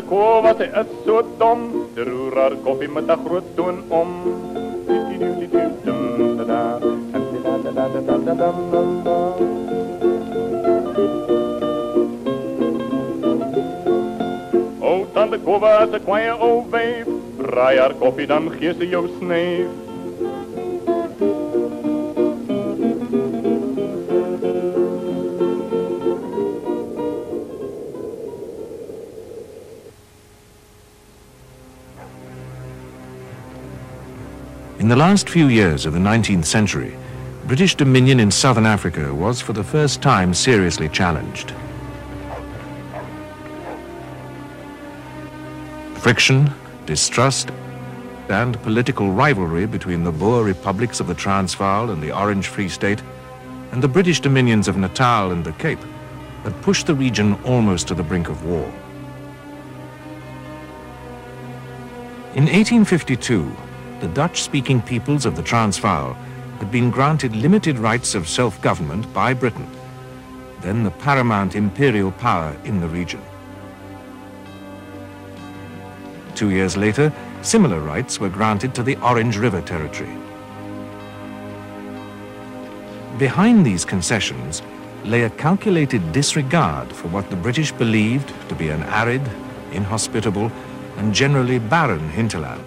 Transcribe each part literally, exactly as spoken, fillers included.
kova, sy is so dom. Sy roer haar koffie met 'n groot toon om. O, tante kova is 'n kwaaie ou wyf. Braai haar koffie, dan gee sy jou snyf. In the last few years of the nineteenth century, British dominion in southern Africa was for the first time seriously challenged. Friction, distrust, and political rivalry between the Boer republics of the Transvaal and the Orange Free State and the British dominions of Natal and the Cape had pushed the region almost to the brink of war. In eighteen fifty-two, the Dutch-speaking peoples of the Transvaal had been granted limited rights of self-government by Britain, then the paramount imperial power in the region. Two years later, similar rights were granted to the Orange River Territory. Behind these concessions lay a calculated disregard for what the British believed to be an arid, inhospitable, and generally barren hinterland.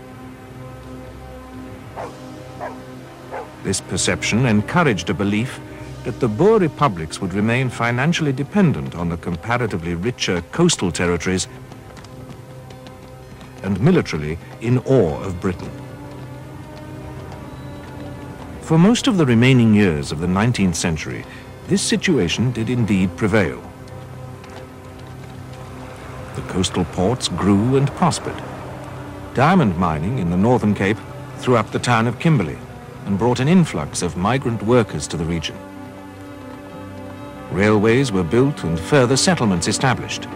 This perception encouraged a belief that the Boer republics would remain financially dependent on the comparatively richer coastal territories and militarily in awe of Britain. For most of the remaining years of the nineteenth century, this situation did indeed prevail. The coastal ports grew and prospered. Diamond mining in the Northern Cape threw up the town of Kimberley and brought an influx of migrant workers to the region. Railways were built and further settlements established.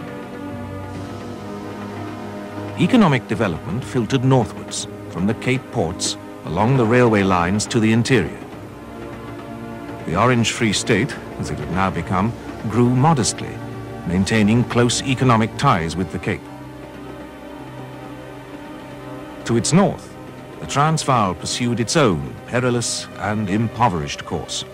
Economic development filtered northwards from the Cape ports along the railway lines to the interior. The Orange Free State, as it had now become, grew modestly, maintaining close economic ties with the Cape. To its north, the Transvaal pursued its own perilous and impoverished course.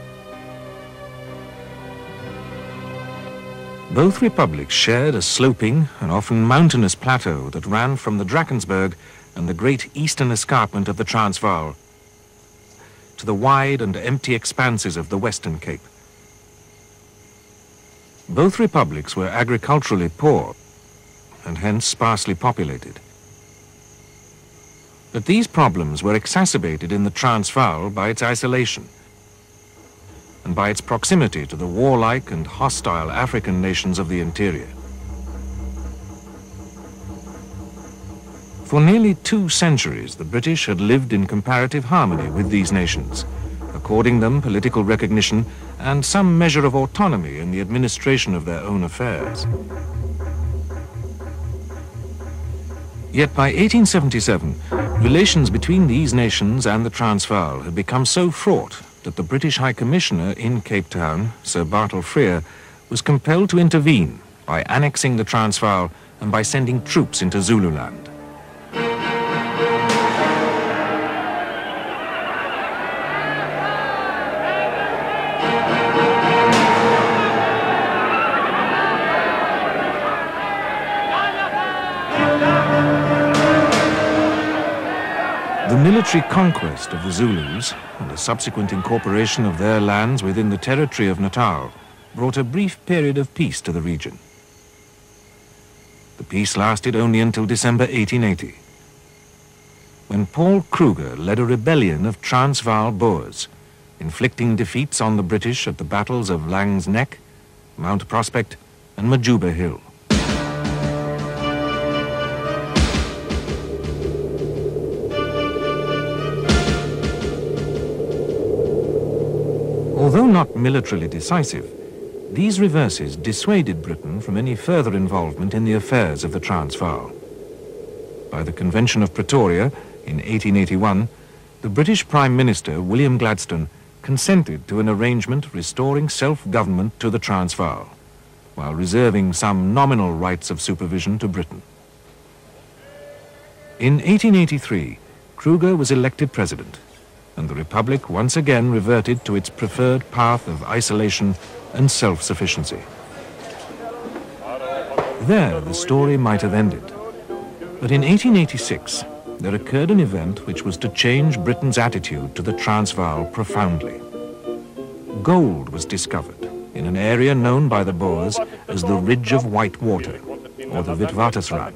Both republics shared a sloping and often mountainous plateau that ran from the Drakensberg and the great eastern escarpment of the Transvaal to the wide and empty expanses of the Western Cape. Both republics were agriculturally poor and hence sparsely populated. But these problems were exacerbated in the Transvaal by its isolation and by its proximity to the warlike and hostile African nations of the interior. For nearly two centuries, the British had lived in comparative harmony with these nations, according them political recognition and some measure of autonomy in the administration of their own affairs. Yet by eighteen seventy-seven, relations between these nations and the Transvaal had become so fraught that the British High Commissioner in Cape Town, Sir Bartle Frere, was compelled to intervene by annexing the Transvaal and by sending troops into Zululand. The military conquest of the Zulus and the subsequent incorporation of their lands within the territory of Natal brought a brief period of peace to the region. The peace lasted only until December eighteen eighty, when Paul Kruger led a rebellion of Transvaal Boers, inflicting defeats on the British at the battles of Laing's Nek, Mount Prospect, and Majuba Hill. Although not militarily decisive, these reverses dissuaded Britain from any further involvement in the affairs of the Transvaal. By the Convention of Pretoria in eighteen eighty-one, the British Prime Minister, William Gladstone, consented to an arrangement restoring self-government to the Transvaal. while reserving some nominal rights of supervision to Britain. In eighteen eighty-three, Kruger was elected president, and the Republic once again reverted to its preferred path of isolation and self-sufficiency. There, the story might have ended. But in eighteen eighty-six, there occurred an event which was to change Britain's attitude to the Transvaal profoundly. Gold was discovered in an area known by the Boers as the Ridge of White Water, or the Witwatersrand.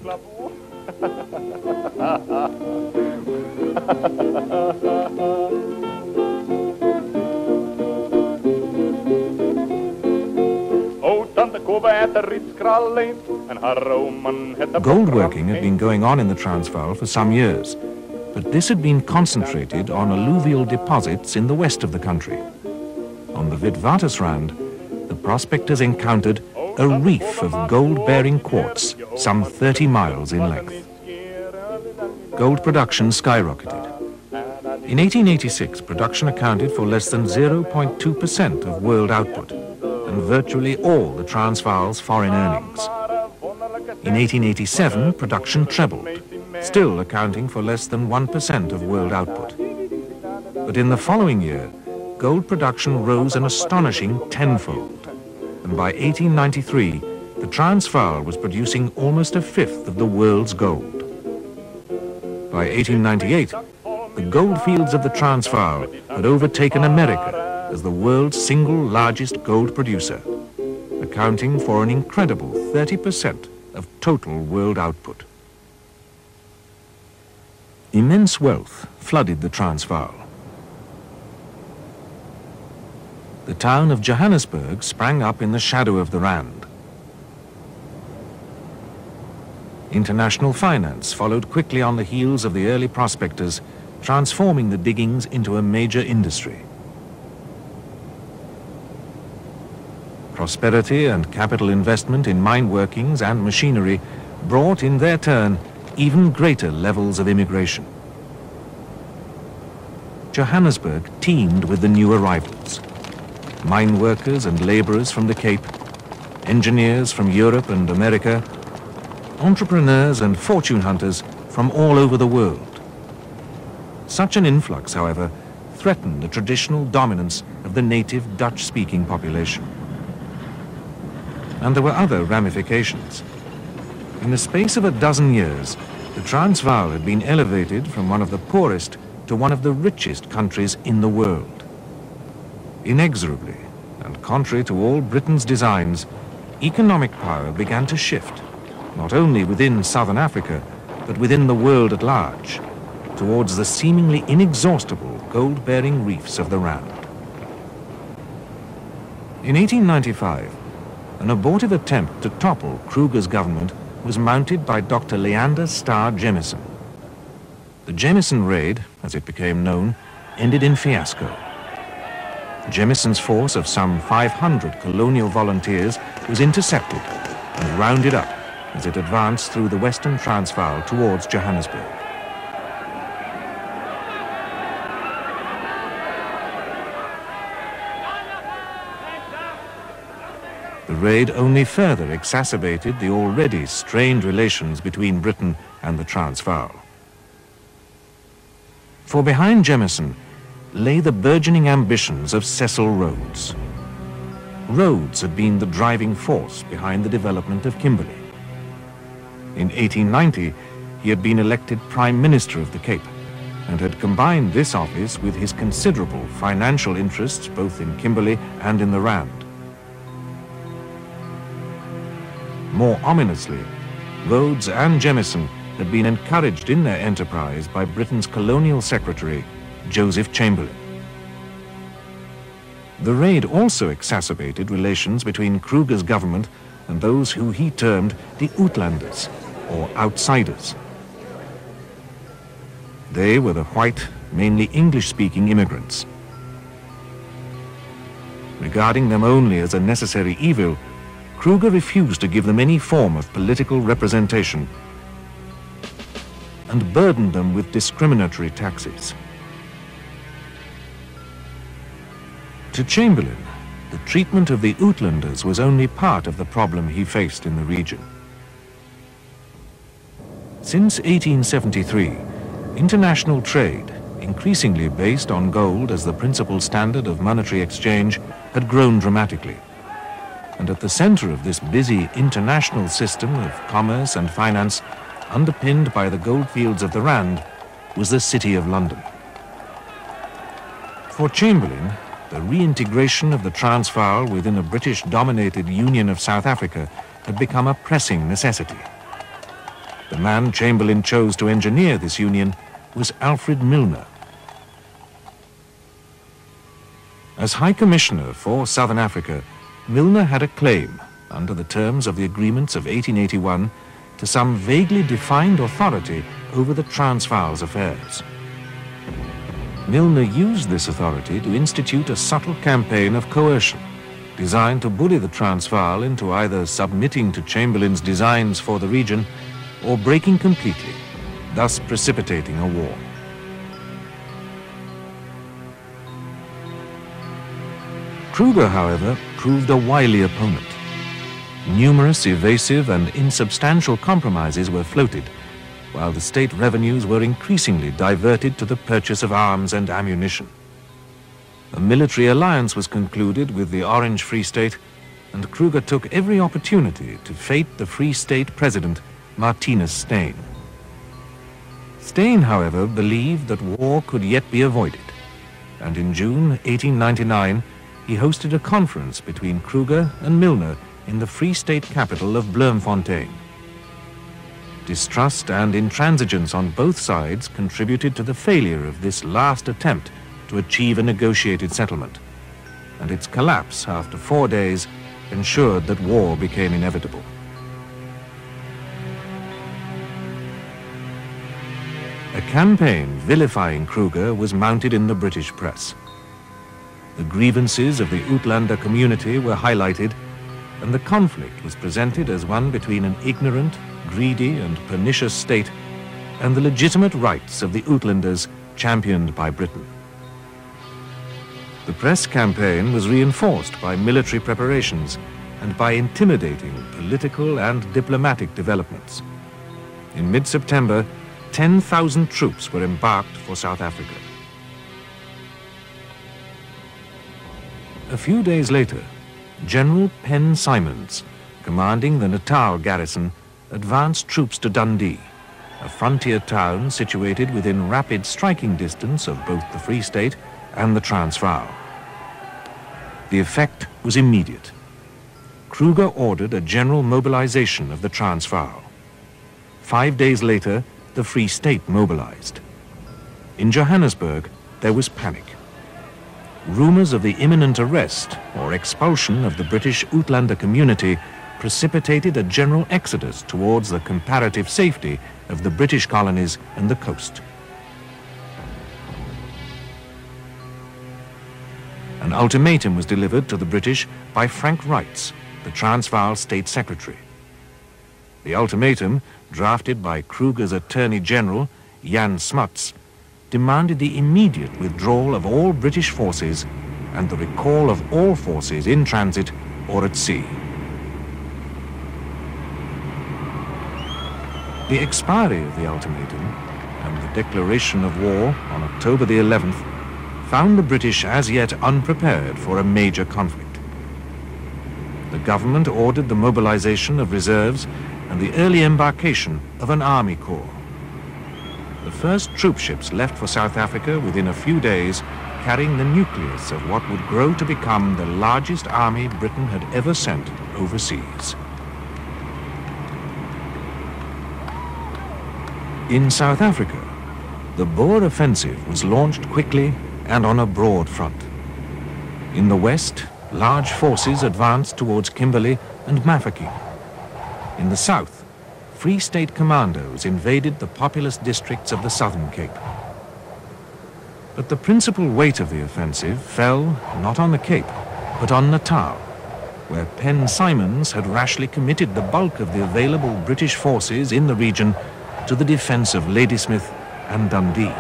Gold working had been going on in the Transvaal for some years, but this had been concentrated on alluvial deposits in the west of the country. On the Witwatersrand, the prospectors encountered a reef of gold-bearing quartz some thirty miles in length. Gold production skyrocketed. In eighteen eighty-six, production accounted for less than zero point two percent of world output, and virtually all the Transvaal's foreign earnings. In eighteen eighty-seven, production trebled, still accounting for less than one percent of world output. But in the following year, gold production rose an astonishing tenfold, and by eighteen ninety-three, the Transvaal was producing almost a fifth of the world's gold. By eighteen ninety-eight, the gold fields of the Transvaal had overtaken America as the world's single largest gold producer, accounting for an incredible thirty percent of total world output. Immense wealth flooded the Transvaal. The town of Johannesburg sprang up in the shadow of the Rand. International finance followed quickly on the heels of the early prospectors, transforming the diggings into a major industry. Prosperity and capital investment in mine workings and machinery brought in their turn even greater levels of immigration. Johannesburg teemed with the new arrivals. Mine workers and laborers from the Cape, engineers from Europe and America, entrepreneurs and fortune hunters from all over the world. Such an influx, however, threatened the traditional dominance of the native Dutch-speaking population. And there were other ramifications. In the space of a dozen years, the Transvaal had been elevated from one of the poorest to one of the richest countries in the world. Inexorably, and contrary to all Britain's designs, economic power began to shift, not only within southern Africa, but within the world at large, towards the seemingly inexhaustible gold-bearing reefs of the Rand. In eighteen ninety-five, an abortive attempt to topple Kruger's government was mounted by Doctor Leander Starr Jemison. The Jemison raid, as it became known, ended in fiasco. Jemison's force of some five hundred colonial volunteers was intercepted and rounded up as it advanced through the western Transvaal towards Johannesburg. The raid only further exacerbated the already strained relations between Britain and the Transvaal. For behind Jemison lay the burgeoning ambitions of Cecil Rhodes. Rhodes had been the driving force behind the development of Kimberley. In eighteen ninety, he had been elected Prime Minister of the Cape and had combined this office with his considerable financial interests both in Kimberley and in the Rand. More ominously, Rhodes and Jemison had been encouraged in their enterprise by Britain's colonial secretary, Joseph Chamberlain. The raid also exacerbated relations between Kruger's government and those who he termed the Uitlanders, or outsiders. They were the white, mainly English-speaking immigrants. Regarding them only as a necessary evil, Kruger refused to give them any form of political representation and burdened them with discriminatory taxes. To Chamberlain, the treatment of the Uitlanders was only part of the problem he faced in the region. Since eighteen seventy-three, international trade, increasingly based on gold as the principal standard of monetary exchange, had grown dramatically. And at the center of this busy international system of commerce and finance, underpinned by the goldfields of the Rand, was the City of London. For Chamberlain, the reintegration of the Transvaal within a British-dominated Union of South Africa had become a pressing necessity. The man Chamberlain chose to engineer this union was Alfred Milner. As High Commissioner for Southern Africa, Milner had a claim, under the terms of the agreements of eighteen eighty-one, to some vaguely defined authority over the Transvaal's affairs. Milner used this authority to institute a subtle campaign of coercion, designed to bully the Transvaal into either submitting to Chamberlain's designs for the region or breaking completely, thus precipitating a war. Kruger, however, proved a wily opponent. Numerous evasive and insubstantial compromises were floated, while the state revenues were increasingly diverted to the purchase of arms and ammunition. A military alliance was concluded with the Orange Free State, and Kruger took every opportunity to fate the Free State president, Martinus Steyn. Steyn, however, believed that war could yet be avoided, and in June eighteen ninety-nine, he hosted a conference between Kruger and Milner in the Free State capital of Bloemfontein. Distrust and intransigence on both sides contributed to the failure of this last attempt to achieve a negotiated settlement, and its collapse after four days ensured that war became inevitable. A campaign vilifying Kruger was mounted in the British press. The grievances of the Uitlander community were highlighted, and the conflict was presented as one between an ignorant, greedy and pernicious state and the legitimate rights of the Uitlanders championed by Britain. The press campaign was reinforced by military preparations and by intimidating political and diplomatic developments. In mid-September, ten thousand troops were embarked for South Africa. A few days later, General Penn Simons, commanding the Natal garrison, advanced troops to Dundee, a frontier town situated within rapid striking distance of both the Free State and the Transvaal. The effect was immediate. Kruger ordered a general mobilization of the Transvaal. Five days later, the Free State mobilized. In Johannesburg, there was panic. Rumors of the imminent arrest or expulsion of the British Uitlander community precipitated a general exodus towards the comparative safety of the British colonies and the coast. An ultimatum was delivered to the British by Frank Wrights, the Transvaal State Secretary. The ultimatum, drafted by Kruger's Attorney General, Jan Smuts, demanded the immediate withdrawal of all British forces and the recall of all forces in transit or at sea. The expiry of the ultimatum and the declaration of war on October the eleventh found the British as yet unprepared for a major conflict. The government ordered the mobilization of reserves and the early embarkation of an army corps. The first troop ships left for South Africa within a few days, carrying the nucleus of what would grow to become the largest army Britain had ever sent overseas. In South Africa, the Boer offensive was launched quickly and on a broad front. In the west, large forces advanced towards Kimberley and Mafeking. In the south, Free State commandos invaded the populous districts of the Southern Cape. But the principal weight of the offensive fell not on the Cape, but on Natal, where Penn Simons had rashly committed the bulk of the available British forces in the region to the defense of Ladysmith and Dundee.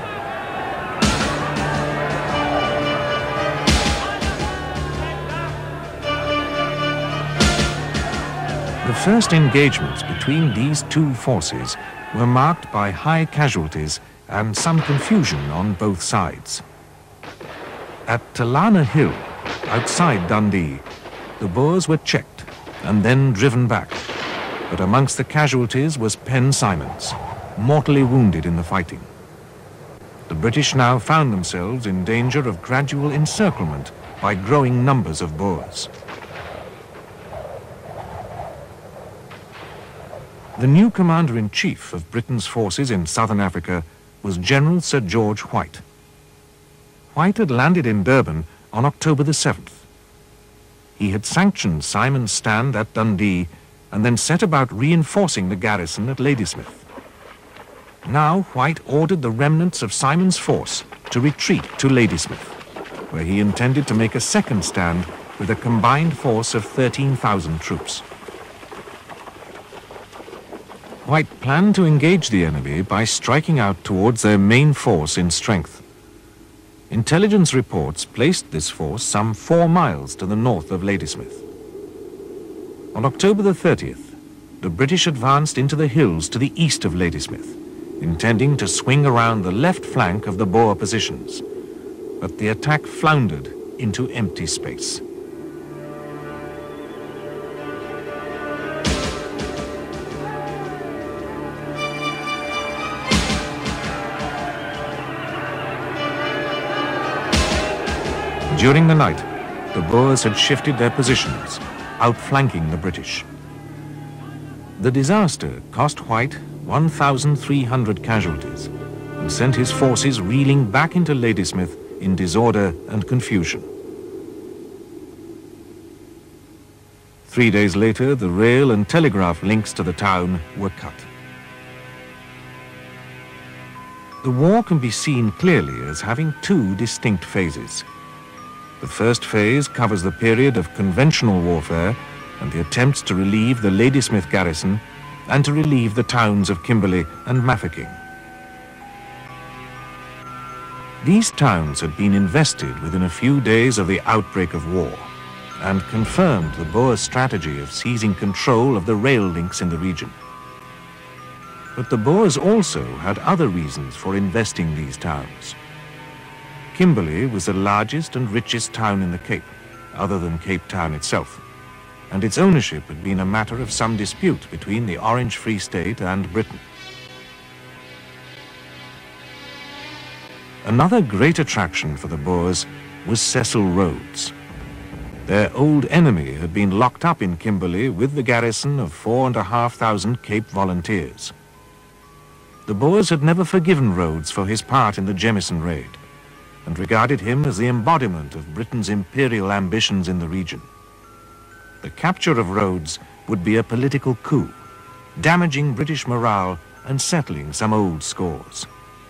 The first engagements between these two forces were marked by high casualties and some confusion on both sides. At Talana Hill, outside Dundee, the Boers were checked and then driven back. But amongst the casualties was Pen Simons, mortally wounded in the fighting. The British now found themselves in danger of gradual encirclement by growing numbers of Boers. The new commander-in-chief of Britain's forces in southern Africa was General Sir George White. White had landed in Durban on October the seventh. He had sanctioned Simon's stand at Dundee and then set about reinforcing the garrison at Ladysmith. Now White ordered the remnants of Simon's force to retreat to Ladysmith, where he intended to make a second stand with a combined force of thirteen thousand troops. White planned to engage the enemy by striking out towards their main force in strength. Intelligence reports placed this force some four miles to the north of Ladysmith. On October the thirtieth, the British advanced into the hills to the east of Ladysmith, intending to swing around the left flank of the Boer positions. But the attack floundered into empty space. During the night, the Boers had shifted their positions, outflanking the British. The disaster cost White one thousand three hundred casualties and sent his forces reeling back into Ladysmith in disorder and confusion. Three days later, the rail and telegraph links to the town were cut. The war can be seen clearly as having two distinct phases. The first phase covers the period of conventional warfare and the attempts to relieve the Ladysmith garrison and to relieve the towns of Kimberley and Mafeking. These towns had been invested within a few days of the outbreak of war and confirmed the Boers' strategy of seizing control of the rail links in the region. But the Boers also had other reasons for investing these towns. Kimberley was the largest and richest town in the Cape, other than Cape Town itself, and its ownership had been a matter of some dispute between the Orange Free State and Britain. Another great attraction for the Boers was Cecil Rhodes. Their old enemy had been locked up in Kimberley with the garrison of four and a half thousand Cape volunteers. The Boers had never forgiven Rhodes for his part in the Jemison raid, and regarded him as the embodiment of Britain's imperial ambitions in the region. The capture of Rhodes would be a political coup, damaging British morale and settling some old scores.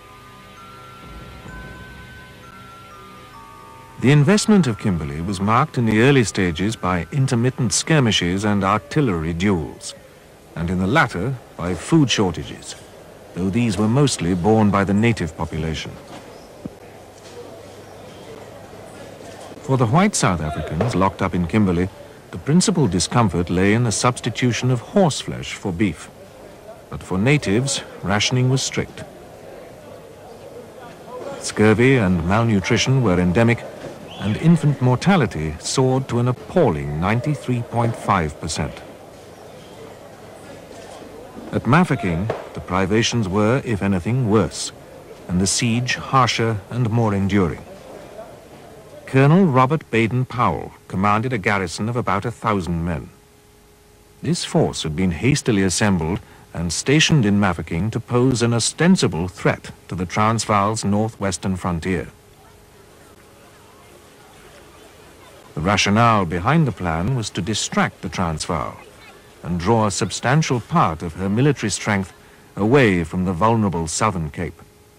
The investment of Kimberley was marked in the early stages by intermittent skirmishes and artillery duels, and in the latter by food shortages, though these were mostly borne by the native population. For the white South Africans locked up in Kimberley, the principal discomfort lay in the substitution of horseflesh for beef. But for natives, rationing was strict. Scurvy and malnutrition were endemic, and infant mortality soared to an appalling ninety-three point five percent. At Mafeking, the privations were, if anything, worse, and the siege harsher and more enduring. Colonel Robert Baden-Powell commanded a garrison of about a thousand men. This force had been hastily assembled and stationed in Mafeking to pose an ostensible threat to the Transvaal's northwestern frontier. The rationale behind the plan was to distract the Transvaal and draw a substantial part of her military strength away from the vulnerable southern Cape.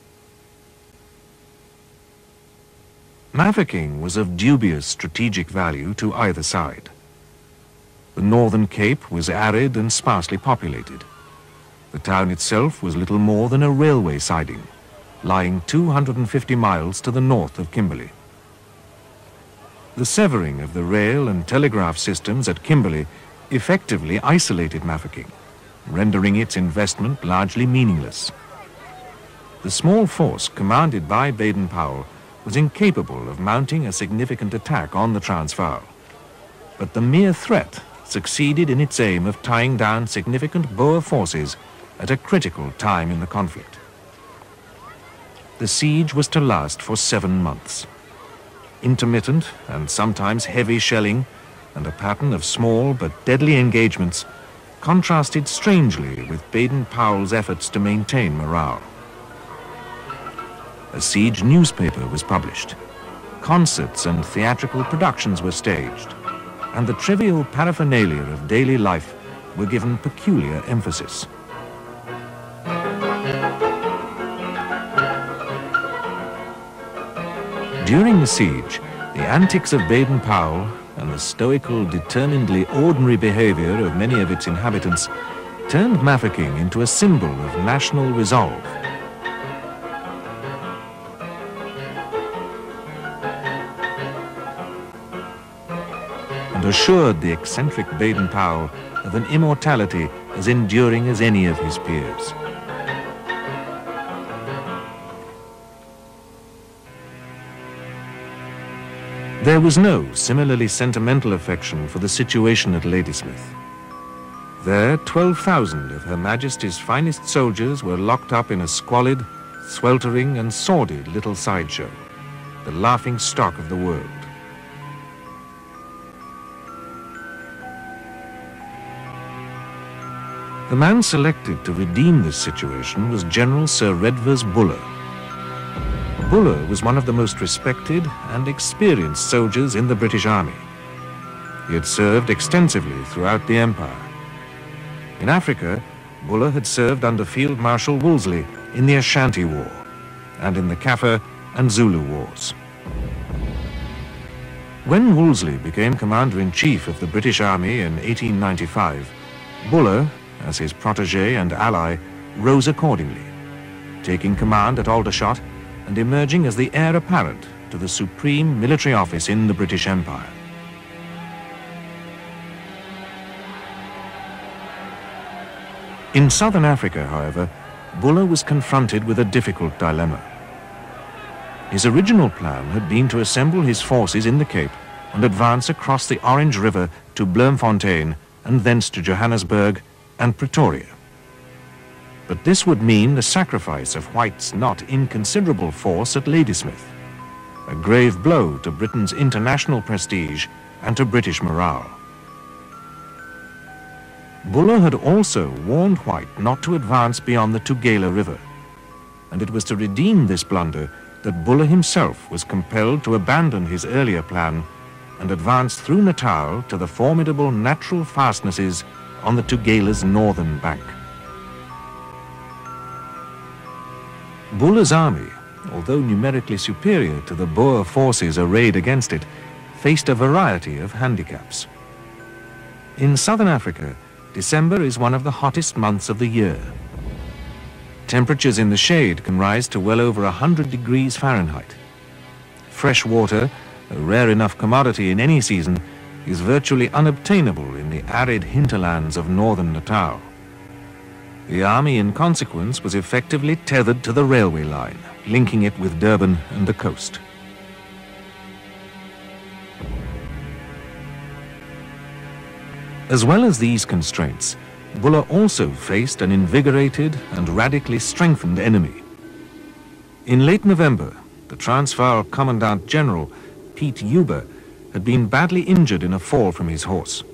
Mafeking was of dubious strategic value to either side. The northern Cape was arid and sparsely populated. The town itself was little more than a railway siding, lying two hundred fifty miles to the north of Kimberley. The severing of the rail and telegraph systems at Kimberley effectively isolated Mafeking, rendering its investment largely meaningless. The small force commanded by Baden-Powell was incapable of mounting a significant attack on the Transvaal, but the mere threat succeeded in its aim of tying down significant Boer forces at a critical time in the conflict. The siege was to last for seven months. Intermittent and sometimes heavy shelling and a pattern of small but deadly engagements contrasted strangely with Baden-Powell's efforts to maintain morale. A siege newspaper was published. Concerts and theatrical productions were staged, and the trivial paraphernalia of daily life were given peculiar emphasis. During the siege, the antics of Baden-Powell and the stoical, determinedly ordinary behavior of many of its inhabitants turned Mafeking into a symbol of national resolve. And assured the eccentric Baden-Powell of an immortality as enduring as any of his peers. There was no similarly sentimental affection for the situation at Ladysmith. There, twelve thousand of Her Majesty's finest soldiers were locked up in a squalid, sweltering and sordid little sideshow, the laughing stock of the world. The man selected to redeem this situation was General Sir Redvers Buller. Buller was one of the most respected and experienced soldiers in the British Army. He had served extensively throughout the Empire. In Africa, Buller had served under Field Marshal Wolseley in the Ashanti War and in the Kaffir and Zulu Wars. When Wolseley became Commander-in-Chief of the British Army in eighteen ninety-five, Buller, as his protégé and ally, rose accordingly, taking command at Aldershot and emerging as the heir apparent to the supreme military office in the British Empire. In southern Africa, however, Buller was confronted with a difficult dilemma. His original plan had been to assemble his forces in the Cape and advance across the Orange River to Bloemfontein and thence to Johannesburg and Pretoria. But this would mean the sacrifice of White's not inconsiderable force at Ladysmith, a grave blow to Britain's international prestige and to British morale. Buller had also warned White not to advance beyond the Tugela River, and it was to redeem this blunder that Buller himself was compelled to abandon his earlier plan and advance through Natal to the formidable natural fastnesses on the Tugela's northern bank. Buller's army, although numerically superior to the Boer forces arrayed against it, faced a variety of handicaps. In southern Africa, December is one of the hottest months of the year. Temperatures in the shade can rise to well over one hundred degrees Fahrenheit. Fresh water, a rare enough commodity in any season, is virtually unobtainable in the arid hinterlands of northern Natal. The army, in consequence, was effectively tethered to the railway line, linking it with Durban and the coast. As well as these constraints, Buller also faced an invigorated and radically strengthened enemy. In late November, the Transvaal Commandant General, Piet Huber, had been badly injured in a fall from his horse.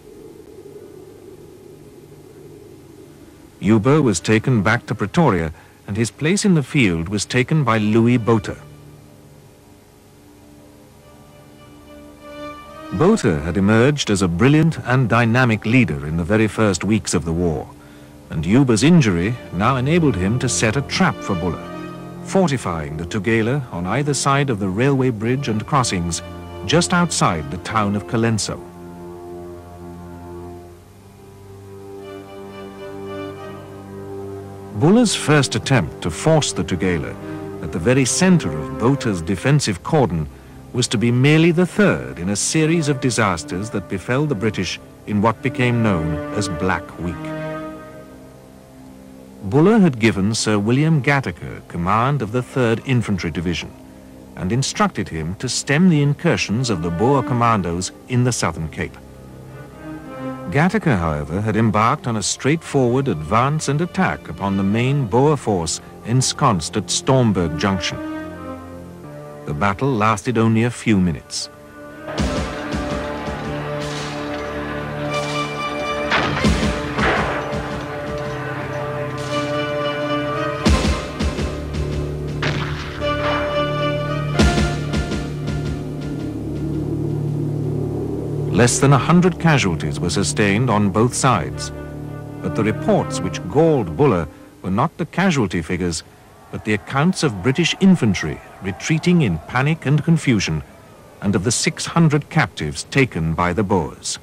Huber was taken back to Pretoria, and his place in the field was taken by Louis Botha. Botha had emerged as a brilliant and dynamic leader in the very first weeks of the war, and Huber's injury now enabled him to set a trap for Buller, fortifying the Tugela on either side of the railway bridge and crossings just outside the town of Colenso. Buller's first attempt to force the Tugela at the very center of Botha's defensive cordon was to be merely the third in a series of disasters that befell the British in what became known as Black Week. Buller had given Sir William Gattaker command of the third Infantry Division and instructed him to stem the incursions of the Boer commandos in the Southern Cape. Gattaker, however, had embarked on a straightforward advance and attack upon the main Boer force ensconced at Stormberg Junction. The battle lasted only a few minutes. Less than a hundred casualties were sustained on both sides, but the reports which galled Buller were not the casualty figures, but the accounts of British infantry retreating in panic and confusion, and of the six hundred captives taken by the Boers.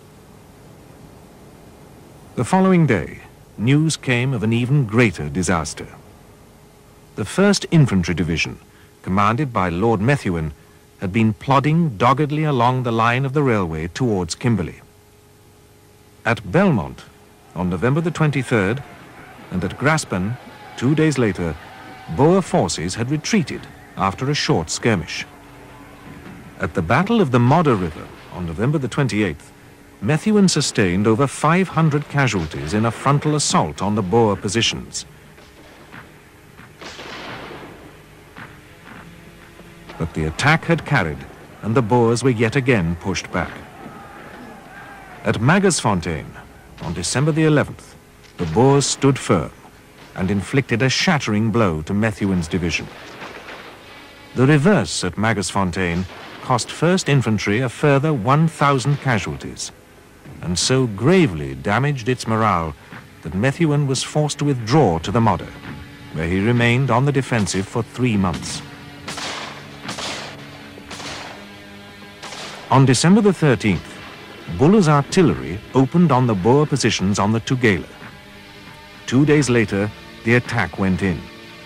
The following day, news came of an even greater disaster. The first Infantry Division, commanded by Lord Methuen, had been plodding doggedly along the line of the railway towards Kimberley. At Belmont, on November the twenty-third, and at Graspan, two days later, Boer forces had retreated after a short skirmish. At the Battle of the Modder River, on November the twenty-eighth, Methuen sustained over five hundred casualties in a frontal assault on the Boer positions. But the attack had carried, and the Boers were yet again pushed back. At Magersfontein, on December the eleventh, the Boers stood firm and inflicted a shattering blow to Methuen's division. The reverse at Magersfontein cost First Infantry a further one thousand casualties, and so gravely damaged its morale that Methuen was forced to withdraw to the Modder, where he remained on the defensive for three months. On December the thirteenth, Buller's artillery opened on the Boer positions on the Tugela. Two days later, the attack went in.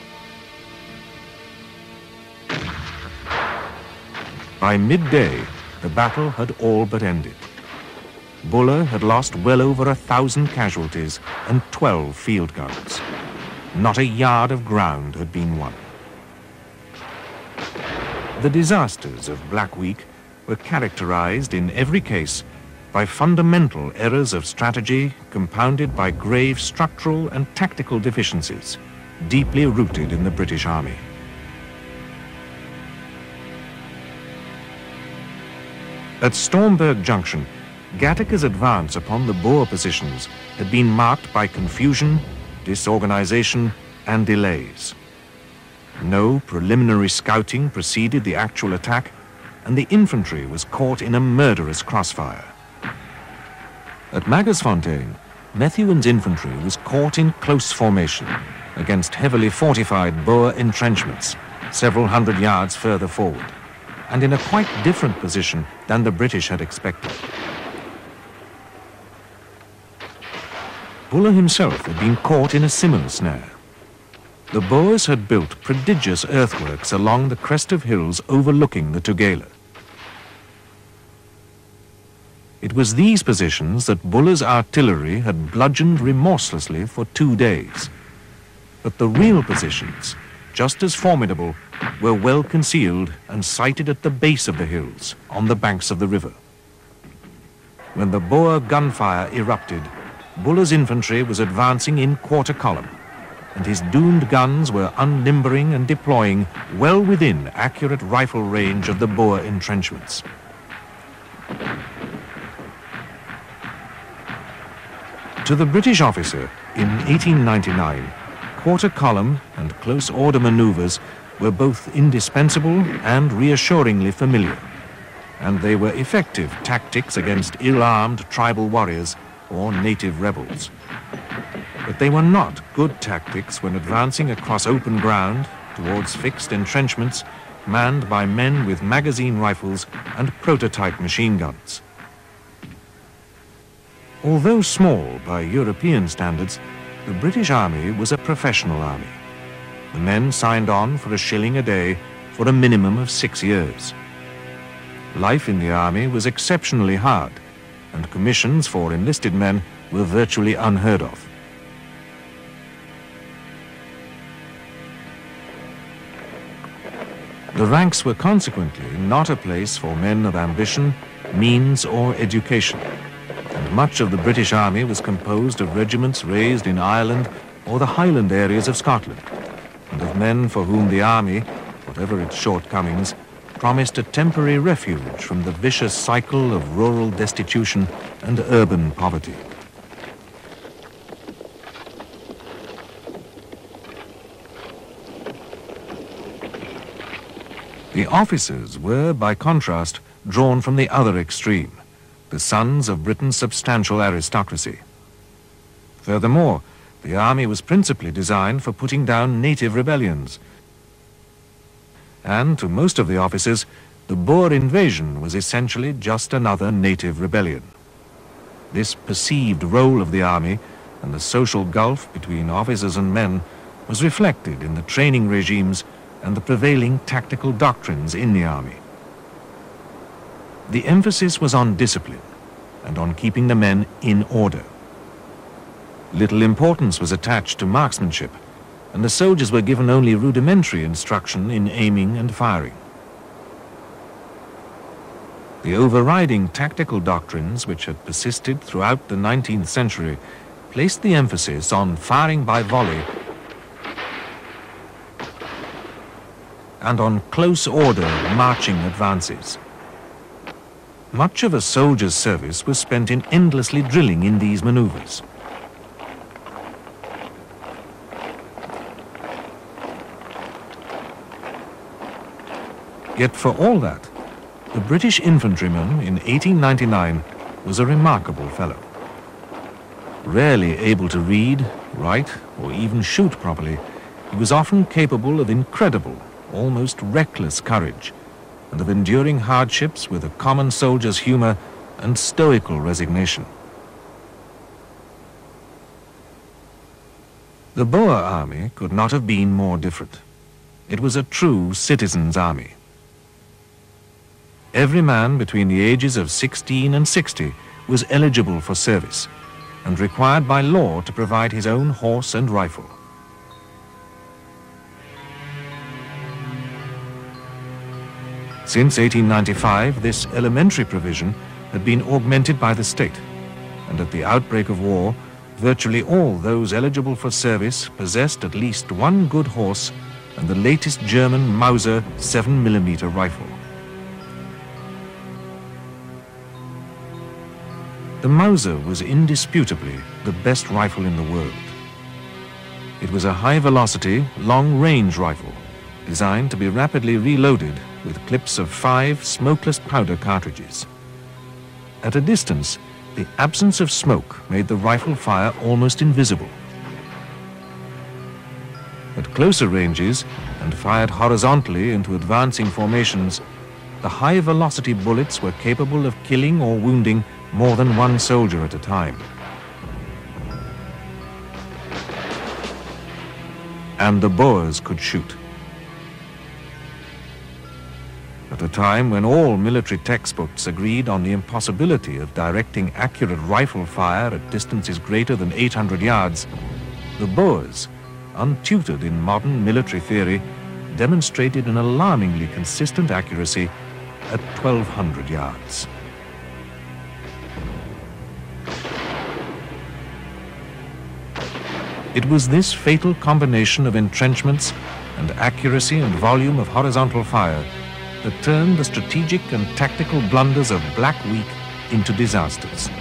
By midday, the battle had all but ended. Buller had lost well over a thousand casualties and twelve field guns. Not a yard of ground had been won. The disasters of Black Week were characterized in every case by fundamental errors of strategy compounded by grave structural and tactical deficiencies deeply rooted in the British Army. At Stormberg Junction, Gattaker's advance upon the Boer positions had been marked by confusion, disorganization, and delays. No preliminary scouting preceded the actual attack, and the infantry was caught in a murderous crossfire. At Magersfontein, Methuen's infantry was caught in close formation against heavily fortified Boer entrenchments several hundred yards further forward, and in a quite different position than the British had expected. Buller himself had been caught in a similar snare. The Boers had built prodigious earthworks along the crest of hills overlooking the Tugela. It was these positions that Buller's artillery had bludgeoned remorselessly for two days. But the real positions, just as formidable, were well concealed and sighted at the base of the hills on the banks of the river. When the Boer gunfire erupted, Buller's infantry was advancing in quarter column, and his doomed guns were unlimbering and deploying well within accurate rifle range of the Boer entrenchments. To the British officer, in eighteen ninety-nine, quarter column and close order maneuvers were both indispensable and reassuringly familiar, and they were effective tactics against ill-armed tribal warriors or native rebels. But they were not good tactics when advancing across open ground towards fixed entrenchments manned by men with magazine rifles and prototype machine guns. Although small by European standards, the British Army was a professional army. The men signed on for a shilling a day for a minimum of six years. Life in the army was exceptionally hard, and commissions for enlisted men were virtually unheard of. The ranks were consequently not a place for men of ambition, means or education, and much of the British Army was composed of regiments raised in Ireland or the Highland areas of Scotland, and of men for whom the army, whatever its shortcomings, promised a temporary refuge from the vicious cycle of rural destitution and urban poverty. The officers were, by contrast, drawn from the other extreme, the sons of Britain's substantial aristocracy. Furthermore, the army was principally designed for putting down native rebellions, and to most of the officers, the Boer invasion was essentially just another native rebellion. This perceived role of the army and the social gulf between officers and men was reflected in the training regimes and the prevailing tactical doctrines in the army. The emphasis was on discipline and on keeping the men in order. Little importance was attached to marksmanship, and the soldiers were given only rudimentary instruction in aiming and firing. The overriding tactical doctrines which had persisted throughout the nineteenth century placed the emphasis on firing by volley and on close order marching advances. Much of a soldier's service was spent in endlessly drilling in these maneuvers. Yet for all that, the British infantryman in eighteen ninety-nine was a remarkable fellow. Rarely able to read, write, or even shoot properly, he was often capable of incredible, almost reckless courage, and of enduring hardships with a common soldier's humor and stoical resignation. The Boer army could not have been more different. It was a true citizen's army. Every man between the ages of sixteen and sixty was eligible for service and required by law to provide his own horse and rifle. Since eighteen ninety-five, this elementary provision had been augmented by the state, and at the outbreak of war, virtually all those eligible for service possessed at least one good horse and the latest German Mauser seven millimeter rifle. The Mauser was indisputably the best rifle in the world. It was a high-velocity, long-range rifle designed to be rapidly reloaded with clips of five smokeless powder cartridges. At a distance, the absence of smoke made the rifle fire almost invisible. At closer ranges, and fired horizontally into advancing formations, the high-velocity bullets were capable of killing or wounding more than one soldier at a time. And the Boers could shoot. At a time when all military textbooks agreed on the impossibility of directing accurate rifle fire at distances greater than eight hundred yards, the Boers, untutored in modern military theory, demonstrated an alarmingly consistent accuracy at twelve hundred yards. It was this fatal combination of entrenchments and accuracy and volume of horizontal fire that turned the strategic and tactical blunders of Black Week into disasters.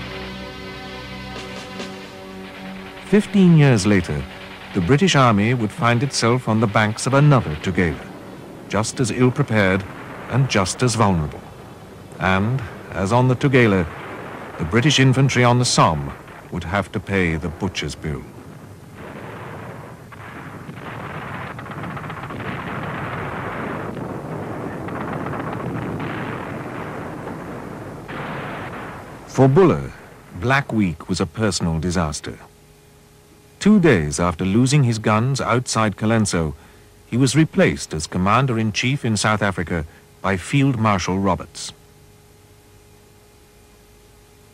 Fifteen years later, the British Army would find itself on the banks of another Tugela, just as ill-prepared and just as vulnerable. And, as on the Tugela, the British infantry on the Somme would have to pay the butcher's bill. For Buller, Black Week was a personal disaster. Two days after losing his guns outside Colenso, he was replaced as Commander-in-Chief in South Africa by Field Marshal Roberts.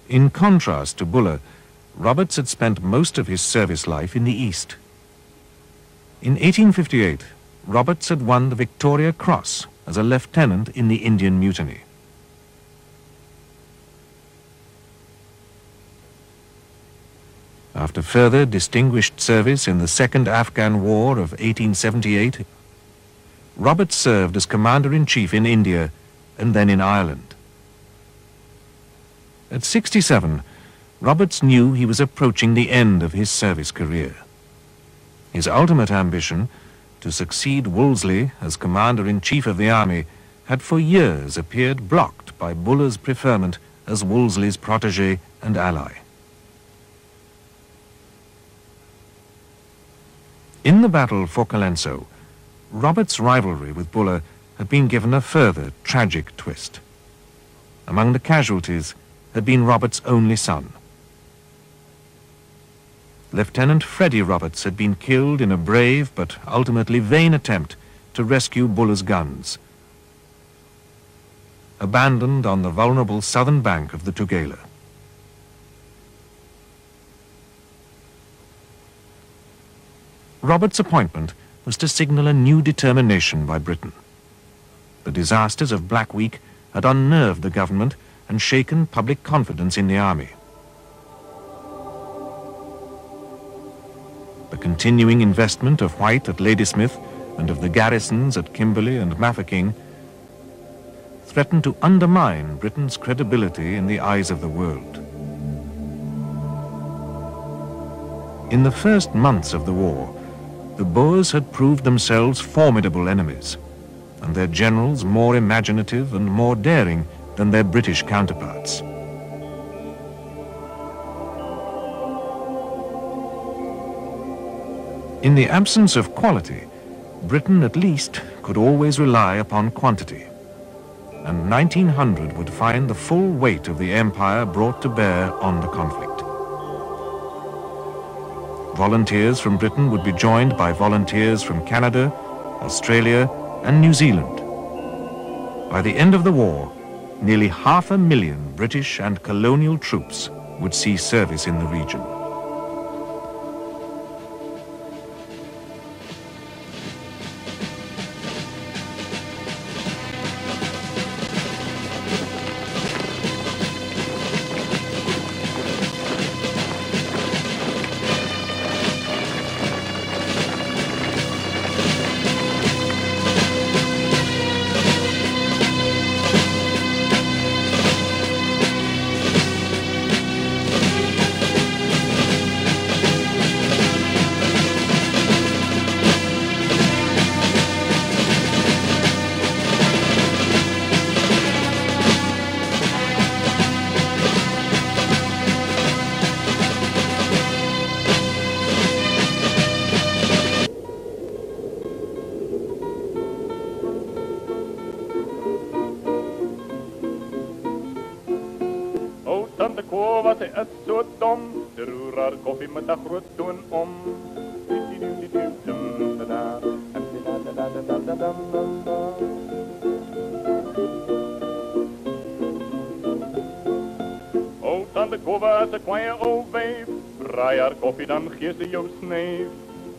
In contrast to Buller, Roberts had spent most of his service life in the East. In eighteen fifty-eight, Roberts had won the Victoria Cross as a lieutenant in the Indian Mutiny. After further distinguished service in the Second Afghan War of eighteen seventy-eight, Roberts served as Commander-in-Chief in India and then in Ireland. At sixty-seven, Roberts knew he was approaching the end of his service career. His ultimate ambition, to succeed Wolseley as Commander-in-Chief of the Army, had for years appeared blocked by Buller's preferment as Wolseley's protégé and ally. In the battle for Colenso, Roberts' rivalry with Buller had been given a further tragic twist. Among the casualties had been Roberts' only son. Lieutenant Freddie Roberts had been killed in a brave but ultimately vain attempt to rescue Buller's guns, abandoned on the vulnerable southern bank of the Tugela. Roberts' appointment was to signal a new determination by Britain. The disasters of Black Week had unnerved the government and shaken public confidence in the army. The continuing investment of White at Ladysmith and of the garrisons at Kimberley and Mafeking threatened to undermine Britain's credibility in the eyes of the world. In the first months of the war, the Boers had proved themselves formidable enemies, and their generals more imaginative and more daring than their British counterparts. In the absence of quality, Britain at least could always rely upon quantity, and nineteen hundred would find the full weight of the empire brought to bear on the conflict. Volunteers from Britain would be joined by volunteers from Canada, Australia, and New Zealand. By the end of the war, nearly half a million British and colonial troops would see service in the region. Ze is zo dom, ze roer haar koffie met haar groot toon om. O tante Kova is een kwaaie ou wijf, braai haar koffie dan gee ze jou sneef.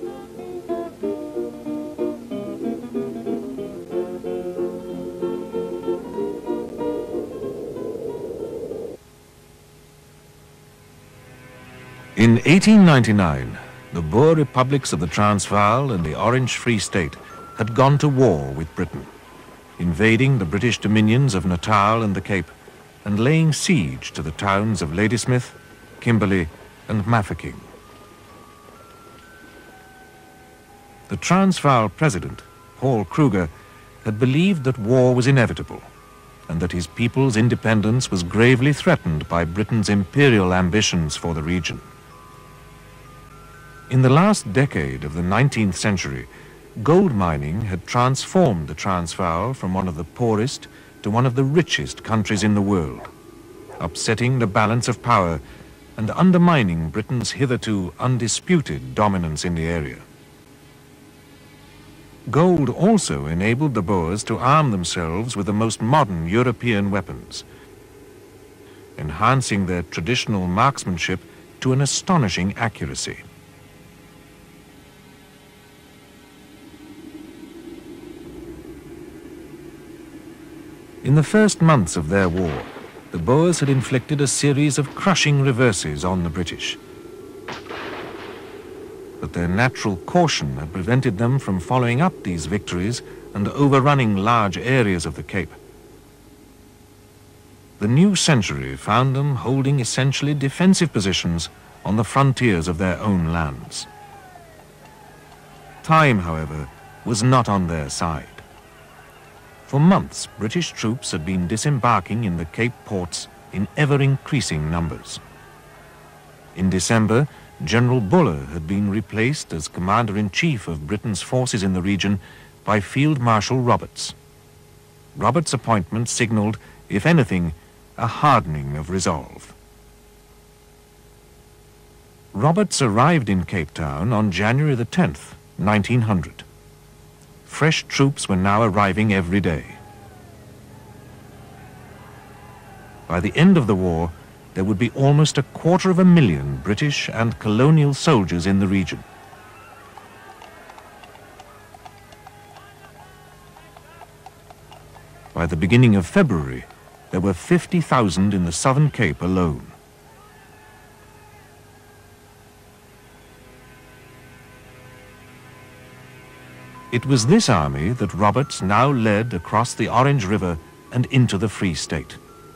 In eighteen ninety-nine, the Boer republics of the Transvaal and the Orange Free State had gone to war with Britain, invading the British dominions of Natal and the Cape and laying siege to the towns of Ladysmith, Kimberley, and Mafeking. The Transvaal president, Paul Kruger, had believed that war was inevitable and that his people's independence was gravely threatened by Britain's imperial ambitions for the region. In the last decade of the nineteenth century, gold mining had transformed the Transvaal from one of the poorest to one of the richest countries in the world, upsetting the balance of power and undermining Britain's hitherto undisputed dominance in the area. Gold also enabled the Boers to arm themselves with the most modern European weapons. enhancing their traditional marksmanship to an astonishing accuracy. In the first months of their war, the Boers had inflicted a series of crushing reverses on the British. But their natural caution had prevented them from following up these victories and overrunning large areas of the Cape. The new century found them holding essentially defensive positions on the frontiers of their own lands. Time, however, was not on their side. For months, British troops had been disembarking in the Cape ports in ever-increasing numbers. In December, General Buller had been replaced as Commander-in-Chief of Britain's forces in the region by Field Marshal Roberts. Roberts' appointment signalled, if anything, a hardening of resolve. Roberts arrived in Cape Town on January the tenth, nineteen hundred. Fresh troops were now arriving every day. By the end of the war, there would be almost a quarter of a million British and colonial soldiers in the region. By the beginning of February, there were fifty thousand in the Southern Cape alone. It was this army that Roberts now led across the Orange River and into the Free State.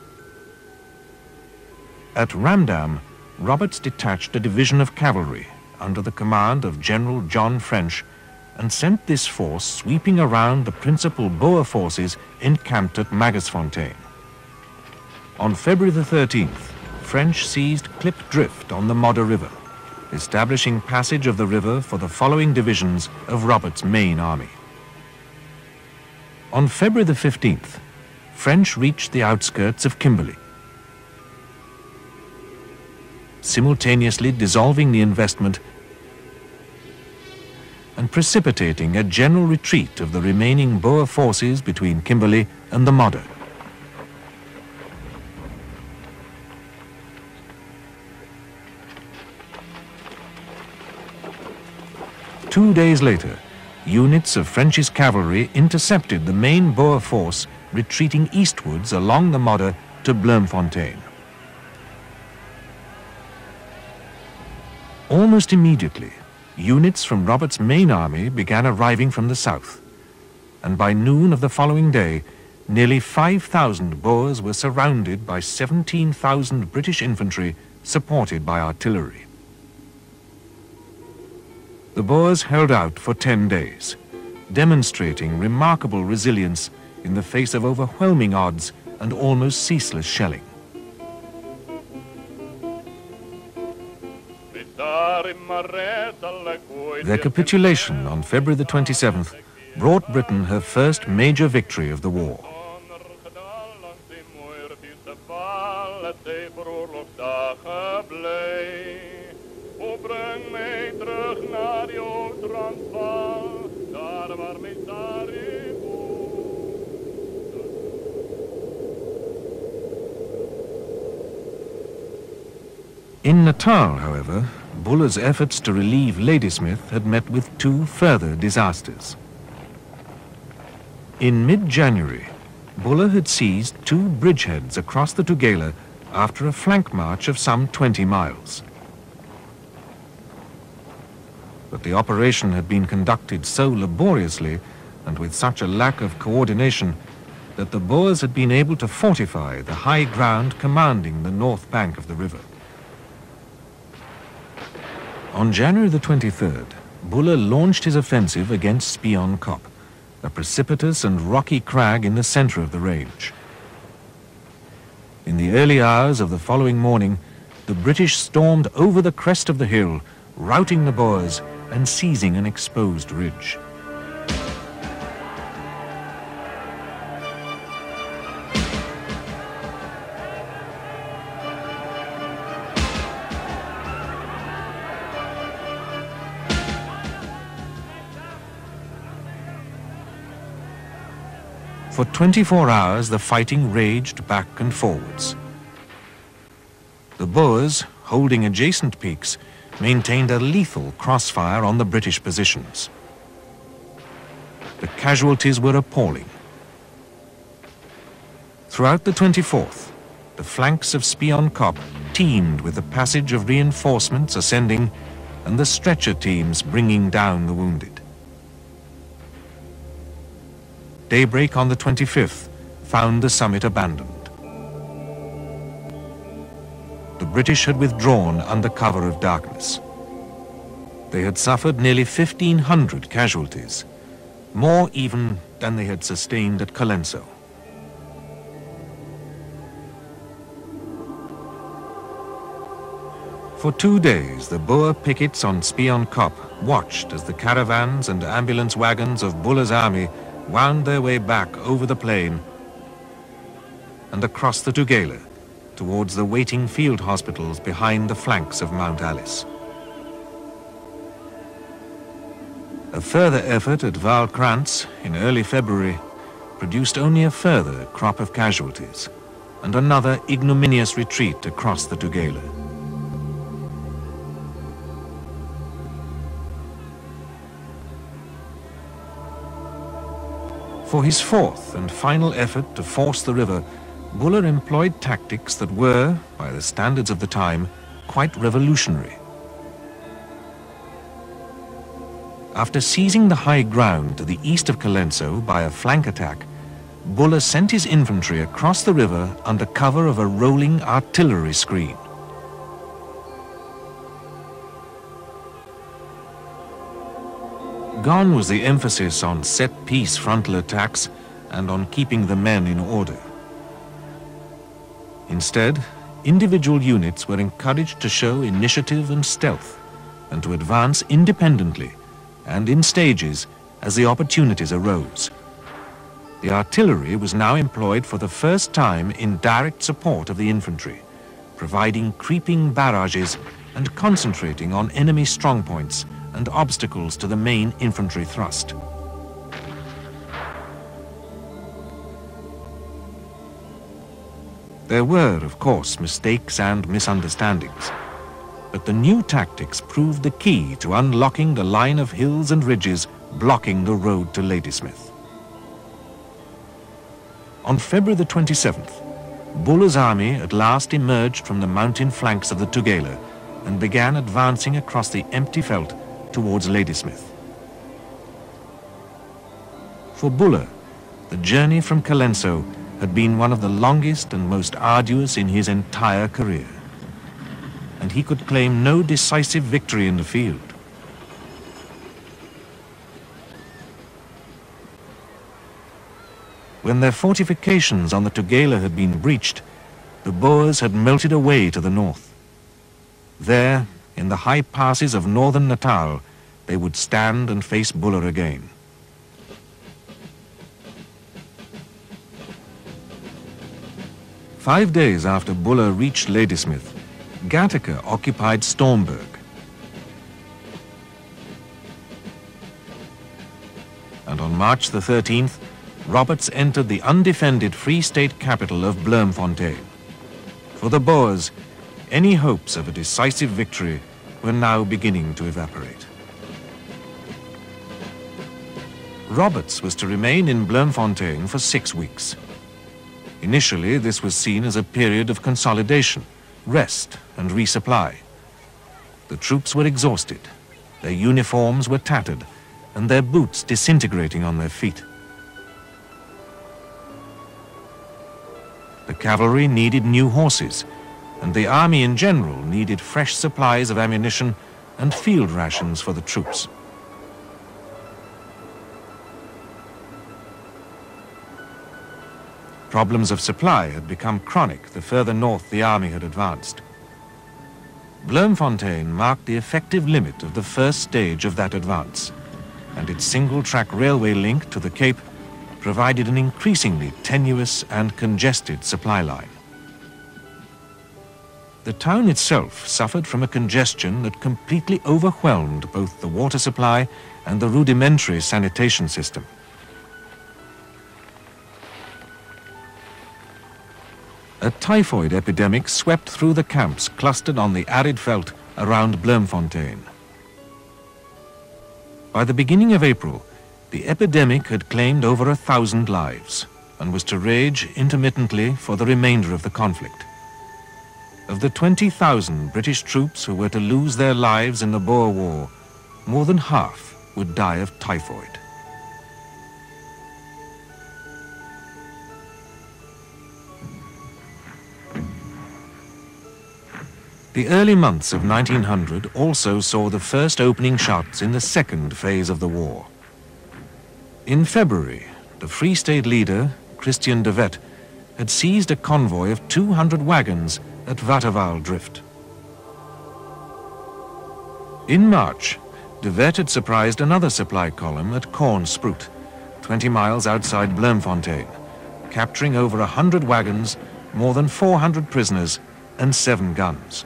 At Ramdam, Roberts detached a division of cavalry under the command of General John French and sent this force sweeping around the principal Boer forces encamped at Magersfontein. On February the thirteenth, French seized Klip Drift on the Modder River, establishing passage of the river for the following divisions of Roberts' main army. On February the fifteenth, French reached the outskirts of Kimberley, simultaneously dissolving the investment and precipitating a general retreat of the remaining Boer forces between Kimberley and the Modder. Two days later, units of French's cavalry intercepted the main Boer force retreating eastwards along the Modder to Bloemfontein. Almost immediately, units from Roberts' main army began arriving from the south, and by noon of the following day, nearly five thousand Boers were surrounded by seventeen thousand British infantry supported by artillery. The Boers held out for ten days, demonstrating remarkable resilience in the face of overwhelming odds and almost ceaseless shelling. Their capitulation on February the twenty-seventh brought Britain her first major victory of the war. In Natal, however, Buller's efforts to relieve Ladysmith had met with two further disasters. In mid-January, Buller had seized two bridgeheads across the Tugela after a flank march of some twenty miles. But the operation had been conducted so laboriously and with such a lack of coordination that the Boers had been able to fortify the high ground commanding the north bank of the river. On January the twenty-third, Buller launched his offensive against Spion Kop, a precipitous and rocky crag in the center of the range. In the early hours of the following morning, the British stormed over the crest of the hill, routing the Boers and seizing an exposed ridge. For twenty-four hours, the fighting raged back and forwards. The Boers, holding adjacent peaks, maintained a lethal crossfire on the British positions. The casualties were appalling. Throughout the twenty-fourth, the flanks of Spion Kop teemed with the passage of reinforcements ascending and the stretcher teams bringing down the wounded. Daybreak on the twenty-fifth found the summit abandoned. The British had withdrawn under cover of darkness. They had suffered nearly fifteen hundred casualties, more even than they had sustained at Colenso. For two days, the Boer pickets on Spion Kop watched as the caravans and ambulance wagons of Buller's army wound their way back over the plain and across the Tugela towards the waiting field hospitals behind the flanks of Mount Alice. A further effort at Waal-Krantz in early February produced only a further crop of casualties and another ignominious retreat across the Tugela. For his fourth and final effort to force the river, Buller employed tactics that were, by the standards of the time, quite revolutionary. After seizing the high ground to the east of Colenso by a flank attack, Buller sent his infantry across the river under cover of a rolling artillery screen. Gone was the emphasis on set-piece frontal attacks and on keeping the men in order. Instead, individual units were encouraged to show initiative and stealth, and to advance independently and in stages as the opportunities arose. The artillery was now employed for the first time in direct support of the infantry, providing creeping barrages and concentrating on enemy strongpoints and obstacles to the main infantry thrust. There were, of course, mistakes and misunderstandings, but the new tactics proved the key to unlocking the line of hills and ridges blocking the road to Ladysmith. On February the twenty-seventh, Buller's army at last emerged from the mountain flanks of the Tugela and began advancing across the empty veldt towards Ladysmith. For Buller, the journey from Colenso had been one of the longest and most arduous in his entire career, and he could claim no decisive victory in the field. When their fortifications on the Tugela had been breached, the Boers had melted away to the north. There, in the high passes of northern Natal, they would stand and face Buller again. Five days after Buller reached Ladysmith, Gattaca occupied Stormberg. And on March the thirteenth, Roberts entered the undefended Free State capital of Bloemfontein. For the Boers, any hopes of a decisive victory were now beginning to evaporate. Roberts was to remain in Bloemfontein for six weeks. Initially, this was seen as a period of consolidation, rest and resupply. The troops were exhausted, their uniforms were tattered, and their boots disintegrating on their feet. The cavalry needed new horses, and the army in general needed fresh supplies of ammunition and field rations for the troops. Problems of supply had become chronic the further north the army had advanced. Bloemfontein marked the effective limit of the first stage of that advance, and its single-track railway link to the Cape provided an increasingly tenuous and congested supply line. The town itself suffered from a congestion that completely overwhelmed both the water supply and the rudimentary sanitation system. A typhoid epidemic swept through the camps clustered on the arid veldt around Bloemfontein. By the beginning of April, the epidemic had claimed over a thousand lives and was to rage intermittently for the remainder of the conflict. Of the twenty thousand British troops who were to lose their lives in the Boer War, more than half would die of typhoid. The early months of nineteen hundred also saw the first opening shots in the second phase of the war. In February, the Free State leader, Christian de Wet, had seized a convoy of two hundred wagons at Waterval Drift. In March, de Wet had surprised another supply column at Kornsproet, twenty miles outside Bloemfontein, capturing over a hundred wagons, more than four hundred prisoners, and seven guns.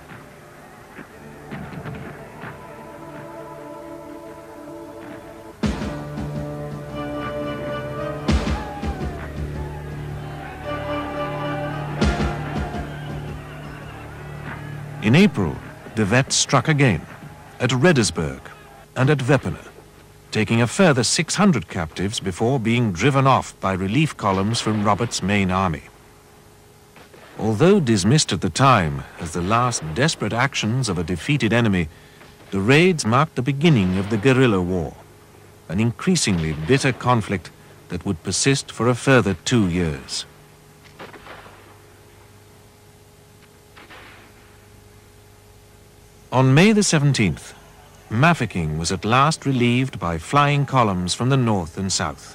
In April, de Wet struck again, at Reddersburg and at Weppene, taking a further six hundred captives before being driven off by relief columns from Robert's main army. Although dismissed at the time as the last desperate actions of a defeated enemy, the raids marked the beginning of the guerrilla war, an increasingly bitter conflict that would persist for a further two years. On May the seventeenth, Mafeking was at last relieved by flying columns from the north and south.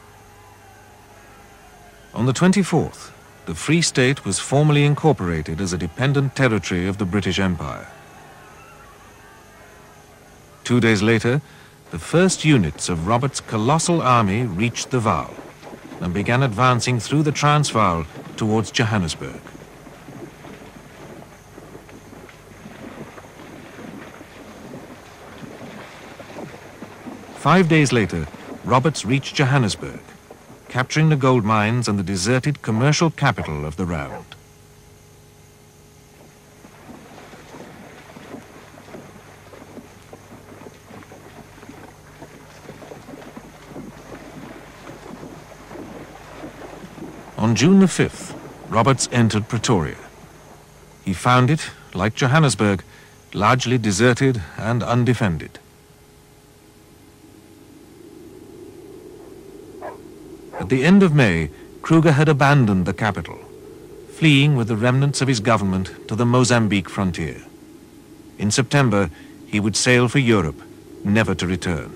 On the twenty-fourth, the Free State was formally incorporated as a dependent territory of the British Empire. Two days later, the first units of Robert's colossal army reached the Vaal and began advancing through the Transvaal towards Johannesburg. Five days later, Roberts reached Johannesburg, capturing the gold mines and the deserted commercial capital of the Round. On June the fifth, Roberts entered Pretoria. He found it, like Johannesburg, largely deserted and undefended. At the end of May, Kruger had abandoned the capital, fleeing with the remnants of his government to the Mozambique frontier. In September, he would sail for Europe, never to return.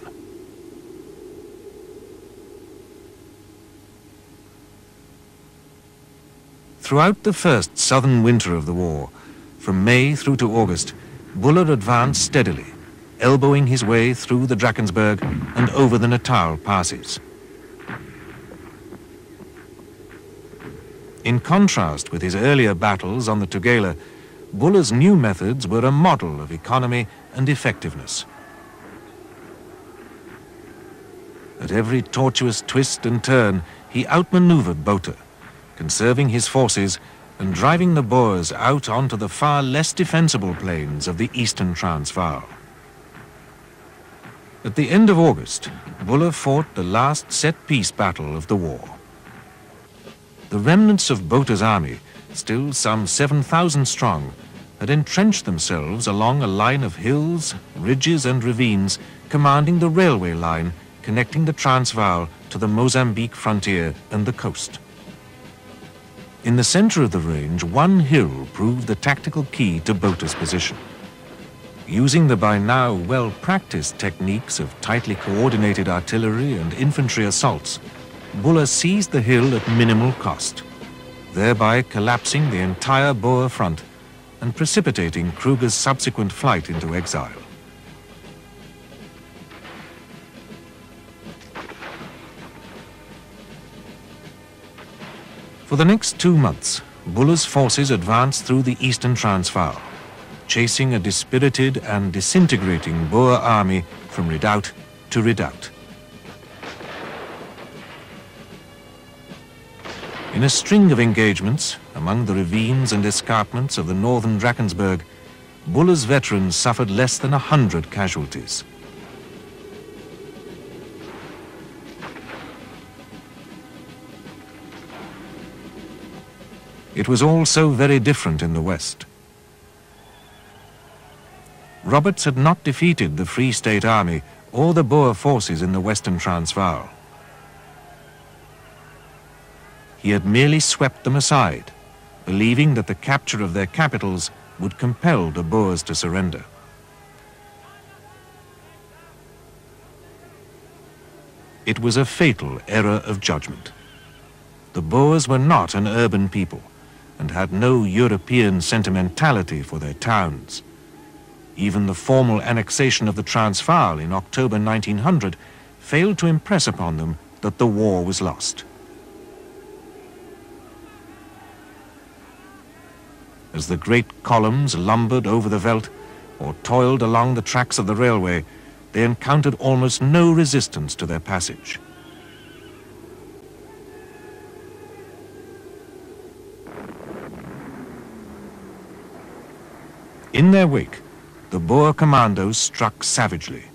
Throughout the first southern winter of the war, from May through to August, Buller advanced steadily, elbowing his way through the Drakensberg and over the Natal passes. In contrast with his earlier battles on the Tugela, Buller's new methods were a model of economy and effectiveness. At every tortuous twist and turn, he outmaneuvered Botha, conserving his forces and driving the Boers out onto the far less defensible plains of the eastern Transvaal. At the end of August, Buller fought the last set-piece battle of the war. The remnants of Botha's army, still some seven thousand strong, had entrenched themselves along a line of hills, ridges and ravines commanding the railway line connecting the Transvaal to the Mozambique frontier and the coast. In the center of the range, one hill proved the tactical key to Botha's position. Using the by now well-practiced techniques of tightly coordinated artillery and infantry assaults, Buller seized the hill at minimal cost, thereby collapsing the entire Boer front and precipitating Kruger's subsequent flight into exile. For the next two months, Buller's forces advanced through the eastern Transvaal, chasing a dispirited and disintegrating Boer army from redoubt to redoubt. In a string of engagements among the ravines and escarpments of the northern Drakensberg, Buller's veterans suffered less than a hundred casualties. It was all so very different in the West. Roberts had not defeated the Free State Army or the Boer forces in the Western Transvaal. He had merely swept them aside, believing that the capture of their capitals would compel the Boers to surrender. It was a fatal error of judgment. The Boers were not an urban people and had no European sentimentality for their towns. Even the formal annexation of the Transvaal in October nineteen hundred failed to impress upon them that the war was lost. As the great columns lumbered over the veldt or toiled along the tracks of the railway, they encountered almost no resistance to their passage. In their wake, the Boer commandos struck savagely,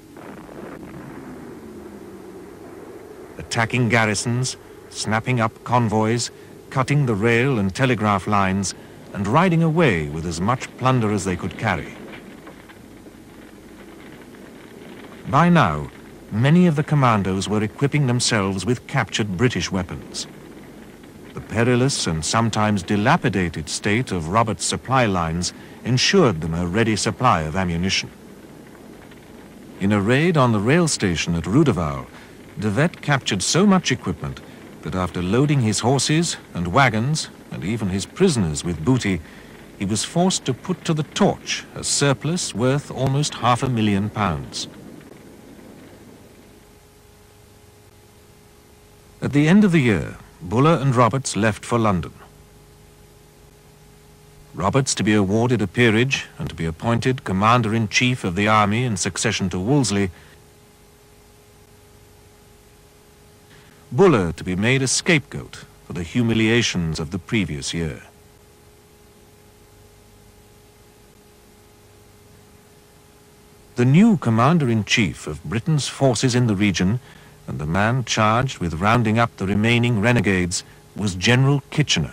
attacking garrisons, snapping up convoys, cutting the rail and telegraph lines, and riding away with as much plunder as they could carry. By now, many of the commandos were equipping themselves with captured British weapons. The perilous and sometimes dilapidated state of Roberts' supply lines ensured them a ready supply of ammunition. In a raid on the rail station at Roodewaal, de Wet captured so much equipment that after loading his horses and wagons, and even his prisoners with booty, he was forced to put to the torch a surplus worth almost half a million pounds. At the end of the year, Buller and Roberts left for London. Roberts to be awarded a peerage and to be appointed Commander-in-Chief of the Army in succession to Wolseley, Buller to be made a scapegoat for the humiliations of the previous year. The new Commander-in-Chief of Britain's forces in the region and the man charged with rounding up the remaining renegades was General Kitchener.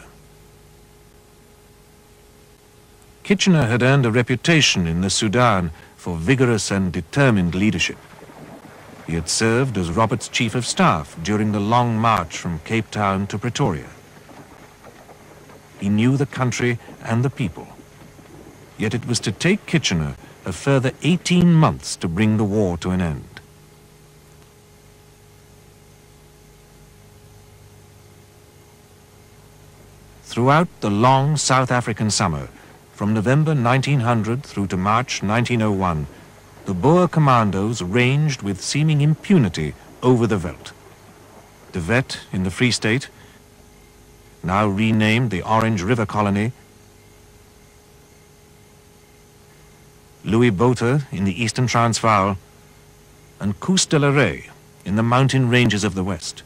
Kitchener had earned a reputation in the Sudan for vigorous and determined leadership. He had served as Roberts' Chief of Staff during the long march from Cape Town to Pretoria. He knew the country and the people. Yet it was to take Kitchener a further eighteen months to bring the war to an end. Throughout the long South African summer, from November nineteen hundred through to March nineteen oh one, the Boer commandos ranged with seeming impunity over the veldt. De Wet in the Free State, now renamed the Orange River Colony, Louis Botha in the Eastern Transvaal, and Koos de la Rey in the mountain ranges of the West.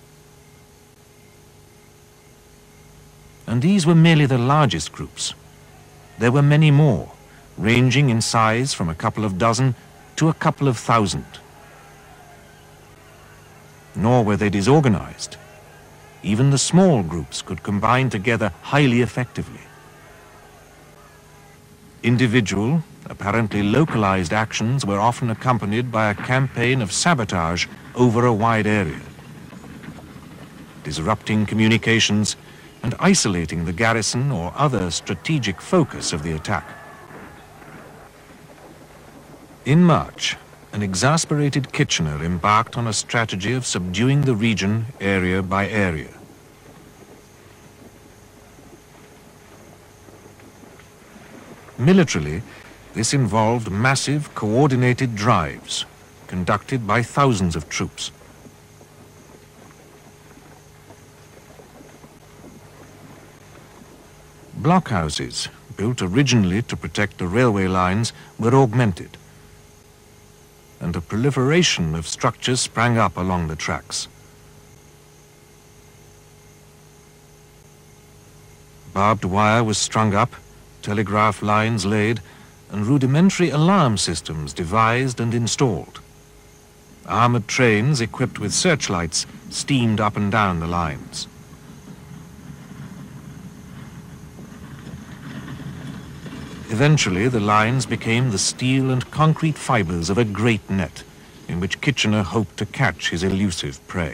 And these were merely the largest groups. There were many more, ranging in size from a couple of dozen to a couple of thousand. Nor were they disorganized. Even the small groups could combine together highly effectively. Individual, apparently localized actions were often accompanied by a campaign of sabotage over a wide area, disrupting communications and isolating the garrison or other strategic focus of the attack. In March, an exasperated Kitchener embarked on a strategy of subduing the region area by area. Militarily, this involved massive coordinated drives conducted by thousands of troops. Blockhouses, built originally to protect the railway lines, were augmented, and a proliferation of structures sprang up along the tracks. Barbed wire was strung up, telegraph lines laid, and rudimentary alarm systems devised and installed. Armored trains equipped with searchlights steamed up and down the lines. Eventually, the lines became the steel and concrete fibers of a great net in which Kitchener hoped to catch his elusive prey.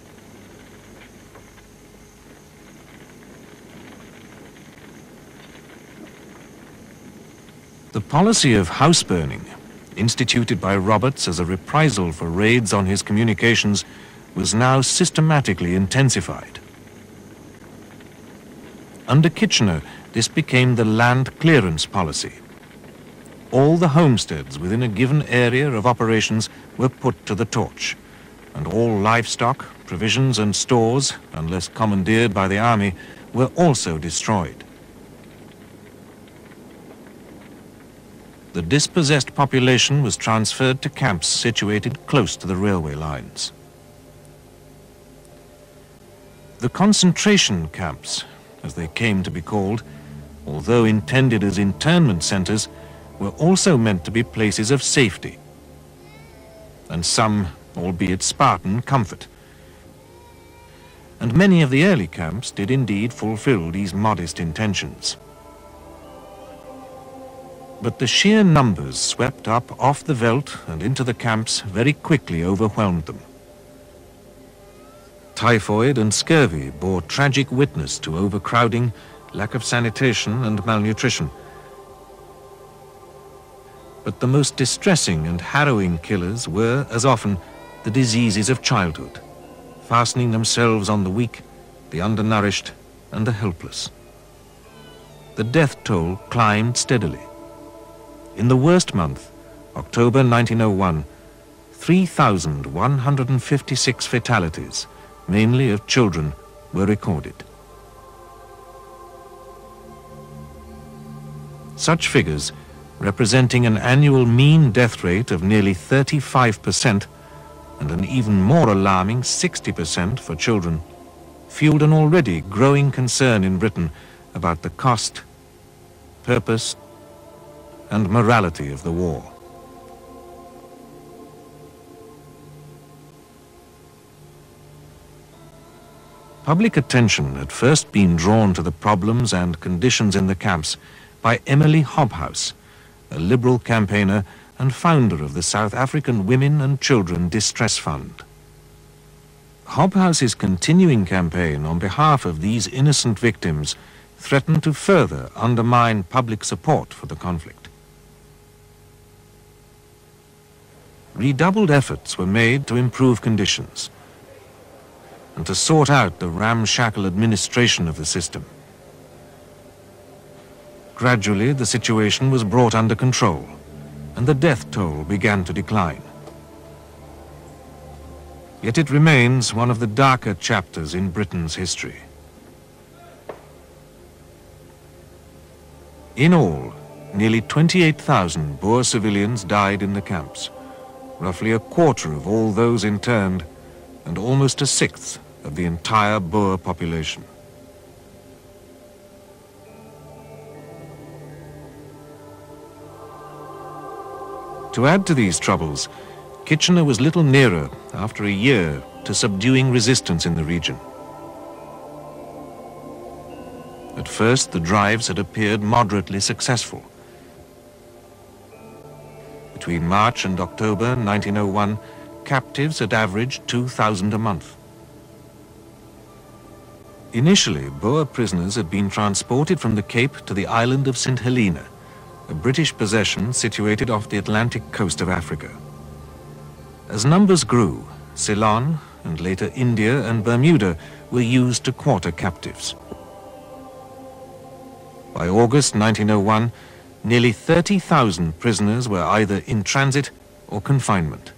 The policy of house burning, instituted by Roberts as a reprisal for raids on his communications, was now systematically intensified. Under Kitchener, this became the land clearance policy. All the homesteads within a given area of operations were put to the torch, and all livestock, provisions and stores, unless commandeered by the army, were also destroyed. The dispossessed population was transferred to camps situated close to the railway lines. The concentration camps, as they came to be called, although intended as internment centers, were also meant to be places of safety, and some, albeit Spartan, comfort. And many of the early camps did indeed fulfill these modest intentions. But the sheer numbers swept up off the veldt and into the camps very quickly overwhelmed them. Typhoid and scurvy bore tragic witness to overcrowding, lack of sanitation and malnutrition. But the most distressing and harrowing killers were, as often, the diseases of childhood, fastening themselves on the weak, the undernourished and the helpless. The death toll climbed steadily. In the worst month, October nineteen oh one, three thousand one hundred fifty-six fatalities, mainly of children, were recorded. Such figures, representing an annual mean death rate of nearly thirty-five percent and an even more alarming sixty percent for children, fueled an already growing concern in Britain about the cost, purpose, and morality of the war. Public attention had first been drawn to the problems and conditions in the camps by Emily Hobhouse, a liberal campaigner and founder of the South African Women and Children Distress Fund. Hobhouse's continuing campaign on behalf of these innocent victims threatened to further undermine public support for the conflict. Redoubled efforts were made to improve conditions and to sort out the ramshackle administration of the system. Gradually, the situation was brought under control, and the death toll began to decline. Yet it remains one of the darker chapters in Britain's history. In all, nearly twenty-eight thousand Boer civilians died in the camps, roughly a quarter of all those interned, and almost a sixth of the entire Boer population. To add to these troubles, Kitchener was little nearer, after a year, to subduing resistance in the region. At first, the drives had appeared moderately successful. Between March and October nineteen oh one, captives had averaged two thousand a month. Initially, Boer prisoners had been transported from the Cape to the island of Saint Helena, a British possession situated off the Atlantic coast of Africa. As numbers grew, Ceylon, and later India and Bermuda, were used to quarter captives. By August nineteen oh one, nearly thirty thousand prisoners were either in transit or confinement.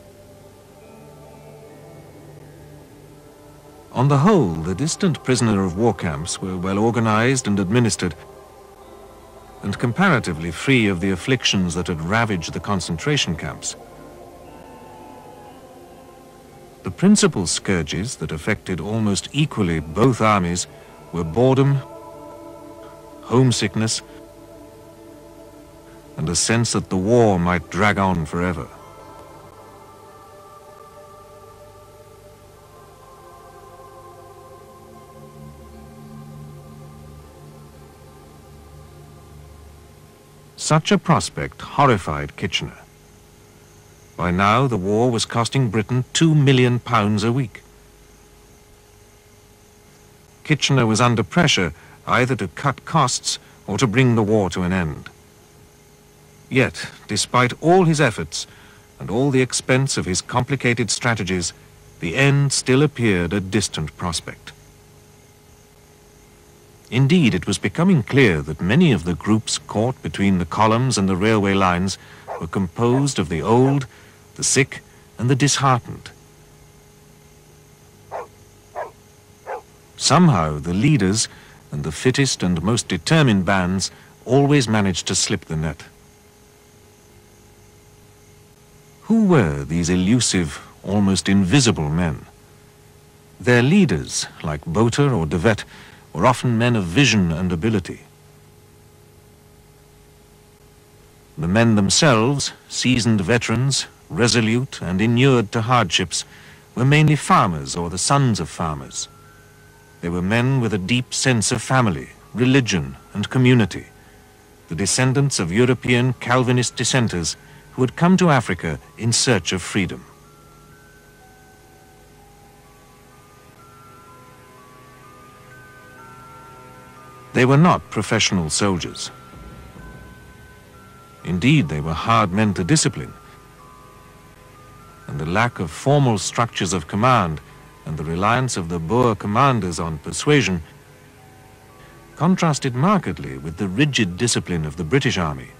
On the whole, the distant prisoner of war camps were well organized and administered, and comparatively free of the afflictions that had ravaged the concentration camps. The principal scourges that affected almost equally both armies were boredom, homesickness, and a sense that the war might drag on forever. Such a prospect horrified Kitchener. By now, the war was costing Britain two million pounds a week. Kitchener was under pressure either to cut costs or to bring the war to an end. Yet, despite all his efforts and all the expense of his complicated strategies, the end still appeared a distant prospect. Indeed, it was becoming clear that many of the groups caught between the columns and the railway lines were composed of the old, the sick, and the disheartened. Somehow, the leaders and the fittest and most determined bands always managed to slip the net. Who were these elusive, almost invisible men? Their leaders, like Botha or De Wet, were often men of vision and ability. The men themselves, seasoned veterans, resolute and inured to hardships, were mainly farmers or the sons of farmers. They were men with a deep sense of family, religion and community, the descendants of European Calvinist dissenters who had come to Africa in search of freedom. They were not professional soldiers. Indeed, they were hard men to discipline, and the lack of formal structures of command and the reliance of the Boer commanders on persuasion contrasted markedly with the rigid discipline of the British Army.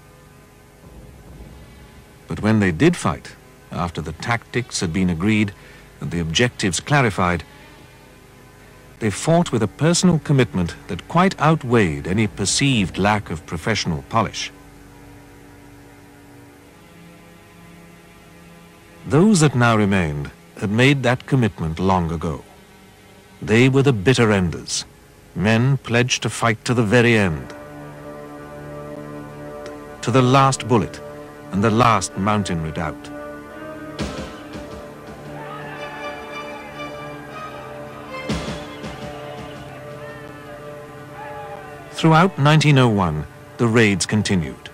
But when they did fight, after the tactics had been agreed and the objectives clarified, they fought with a personal commitment that quite outweighed any perceived lack of professional polish. Those that now remained had made that commitment long ago. They were the bitter enders, men pledged to fight to the very end, to the last bullet and the last mountain redoubt. Throughout nineteen oh one, the raids continued.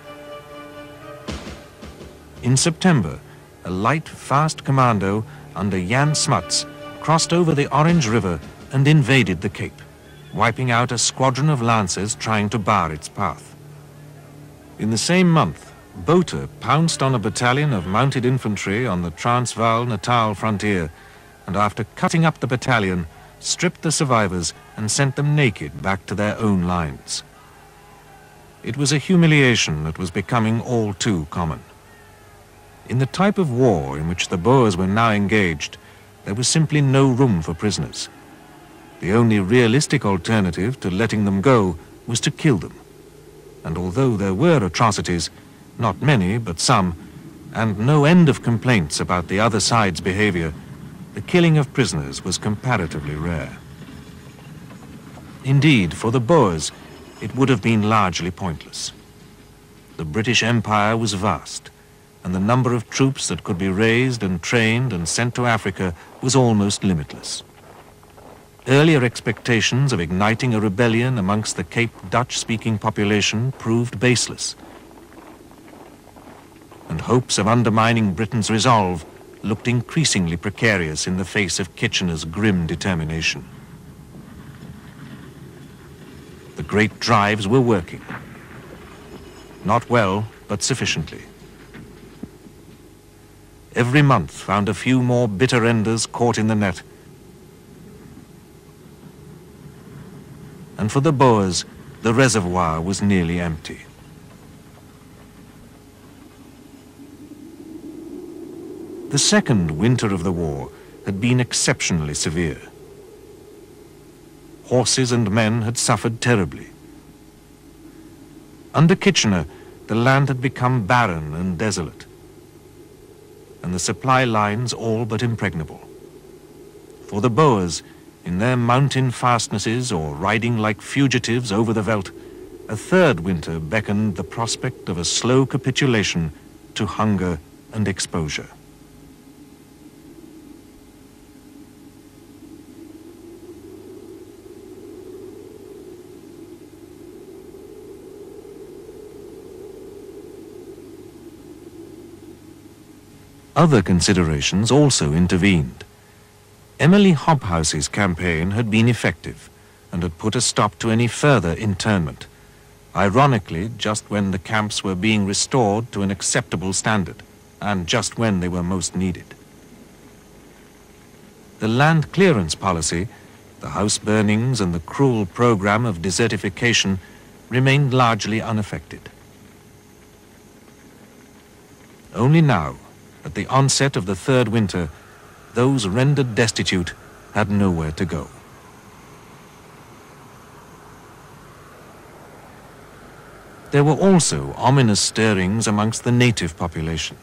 In September, a light, fast commando under Jan Smuts crossed over the Orange River and invaded the Cape, wiping out a squadron of lancers trying to bar its path. In the same month, Botha pounced on a battalion of mounted infantry on the Transvaal-Natal frontier, and after cutting up the battalion, stripped the survivors and sent them naked back to their own lines. It was a humiliation that was becoming all too common. In the type of war in which the Boers were now engaged, there was simply no room for prisoners. The only realistic alternative to letting them go was to kill them. And although there were atrocities, not many but some, and no end of complaints about the other side's behavior, the killing of prisoners was comparatively rare. Indeed, for the Boers, it would have been largely pointless. The British Empire was vast, and the number of troops that could be raised and trained and sent to Africa was almost limitless. Earlier expectations of igniting a rebellion amongst the Cape Dutch-speaking population proved baseless, and hopes of undermining Britain's resolve looked increasingly precarious in the face of Kitchener's grim determination. The great drives were working. Not well, but sufficiently. Every month found a few more bitter enders caught in the net. And for the Boers, the reservoir was nearly empty. The second winter of the war had been exceptionally severe. Horses and men had suffered terribly. Under Kitchener, the land had become barren and desolate, and the supply lines all but impregnable. For the Boers, in their mountain fastnesses or riding like fugitives over the veldt, a third winter beckoned the prospect of a slow capitulation to hunger and exposure. Other considerations also intervened. Emily Hobhouse's campaign had been effective and had put a stop to any further internment, ironically just when the camps were being restored to an acceptable standard and just when they were most needed. The land clearance policy, the house burnings and the cruel program of desertification remained largely unaffected. Only now, at the onset of the third winter, those rendered destitute had nowhere to go. There were also ominous stirrings amongst the native population.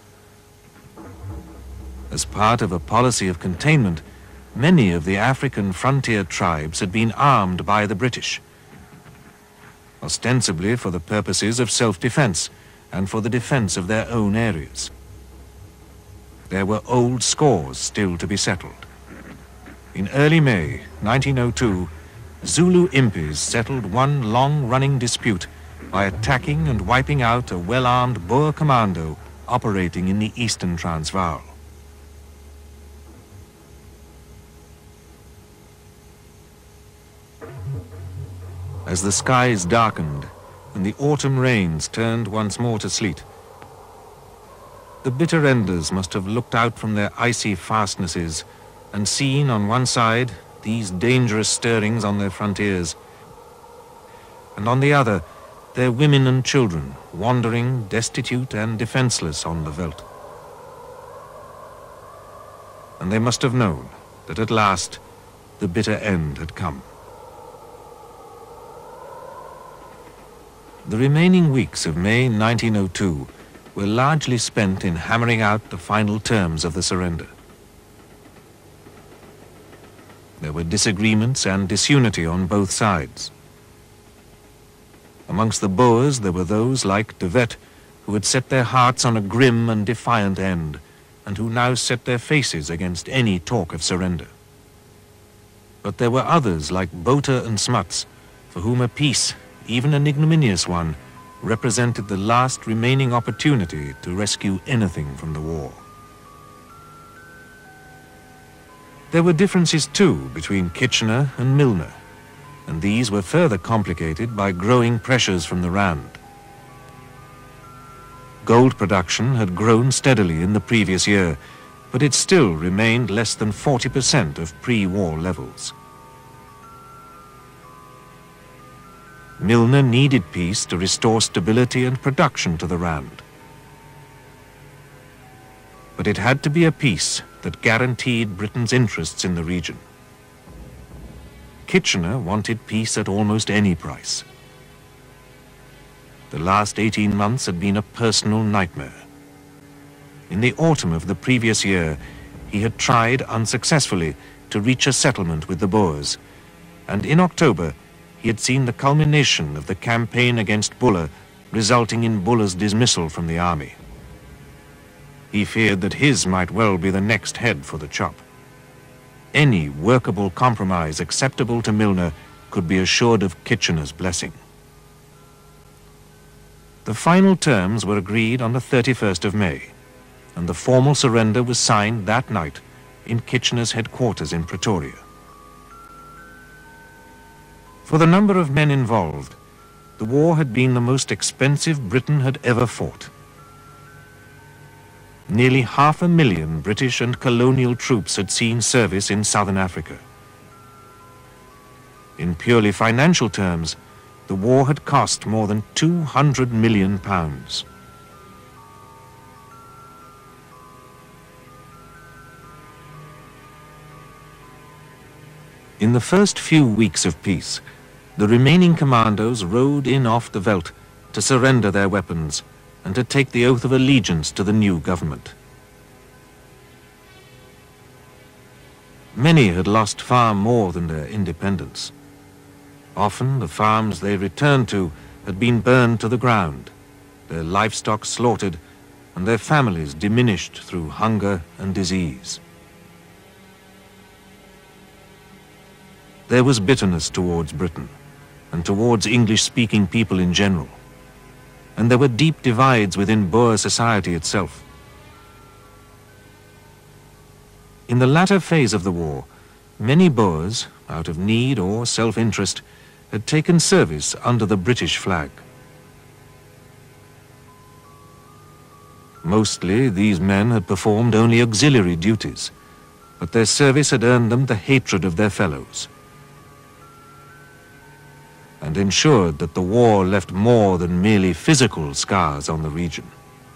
As part of a policy of containment, many of the African frontier tribes had been armed by the British, ostensibly for the purposes of self-defense and for the defense of their own areas. There were old scores still to be settled. In early May nineteen oh two, Zulu impis settled one long-running dispute by attacking and wiping out a well-armed Boer commando operating in the eastern Transvaal. As the skies darkened and the autumn rains turned once more to sleet, the bitter enders must have looked out from their icy fastnesses and seen on one side these dangerous stirrings on their frontiers, and on the other their women and children wandering destitute and defenseless on the veldt. And they must have known that at last the bitter end had come. The remaining weeks of May nineteen oh two were largely spent in hammering out the final terms of the surrender. There were disagreements and disunity on both sides. Amongst the Boers there were those like de Wet who had set their hearts on a grim and defiant end, and who now set their faces against any talk of surrender. But there were others like Botha and Smuts, for whom a peace, even an ignominious one, represented the last remaining opportunity to rescue anything from the war. There were differences too between Kitchener and Milner, and these were further complicated by growing pressures from the Rand. Gold production had grown steadily in the previous year, but it still remained less than forty percent of pre-war levels. Milner needed peace to restore stability and production to the Rand. But it had to be a peace that guaranteed Britain's interests in the region. Kitchener wanted peace at almost any price. The last eighteen months had been a personal nightmare. In the autumn of the previous year, he had tried unsuccessfully to reach a settlement with the Boers, and in October, he had seen the culmination of the campaign against Buller, resulting in Buller's dismissal from the army. He feared that his might well be the next head for the chop. Any workable compromise acceptable to Milner could be assured of Kitchener's blessing. The final terms were agreed on the thirty-first of May, and the formal surrender was signed that night in Kitchener's headquarters in Pretoria. For the number of men involved, the war had been the most expensive Britain had ever fought. Nearly half a million British and colonial troops had seen service in southern Africa. In purely financial terms, the war had cost more than two hundred million pounds. In the first few weeks of peace, the remaining commandos rode in off the veldt to surrender their weapons and to take the oath of allegiance to the new government. Many had lost far more than their independence. Often the farms they returned to had been burned to the ground, their livestock slaughtered, and their families diminished through hunger and disease. There was bitterness towards Britain and towards English-speaking people in general, and there were deep divides within Boer society itself. In the latter phase of the war, many Boers, out of need or self-interest, had taken service under the British flag. Mostly, these men had performed only auxiliary duties, but their service had earned them the hatred of their fellows and ensured that the war left more than merely physical scars on the region.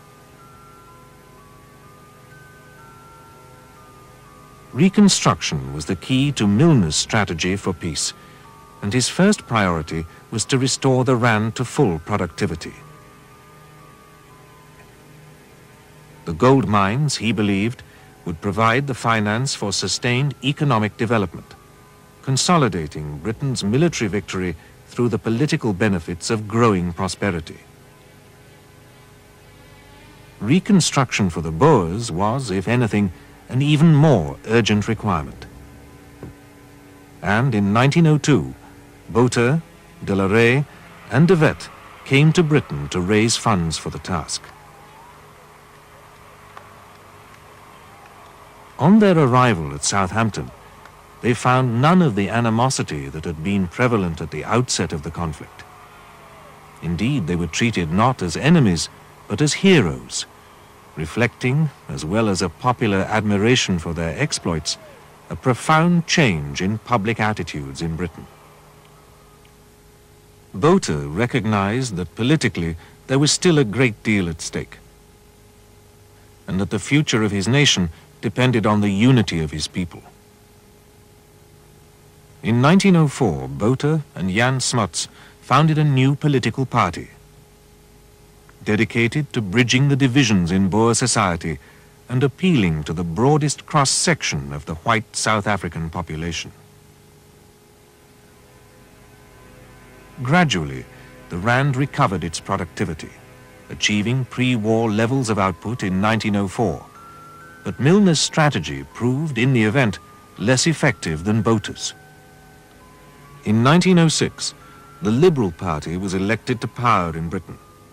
Reconstruction was the key to Milner's strategy for peace, and his first priority was to restore the Rand to full productivity. The gold mines, he believed, would provide the finance for sustained economic development, consolidating Britain's military victory through the political benefits of growing prosperity. Reconstruction for the Boers was, if anything, an even more urgent requirement. And in nineteen oh two, Botha, de la Rey and de Wet came to Britain to raise funds for the task. On their arrival at Southampton, they found none of the animosity that had been prevalent at the outset of the conflict. Indeed, they were treated not as enemies, but as heroes, reflecting, as well as a popular admiration for their exploits, a profound change in public attitudes in Britain. Botha recognized that politically there was still a great deal at stake, and that the future of his nation depended on the unity of his people. In nineteen oh four, Botha and Jan Smuts founded a new political party, dedicated to bridging the divisions in Boer society and appealing to the broadest cross-section of the white South African population. Gradually, the Rand recovered its productivity, achieving pre-war levels of output in nineteen oh four. But Milner's strategy proved, in the event, less effective than Botha's. In nineteen oh six, the Liberal Party was elected to power in Britain,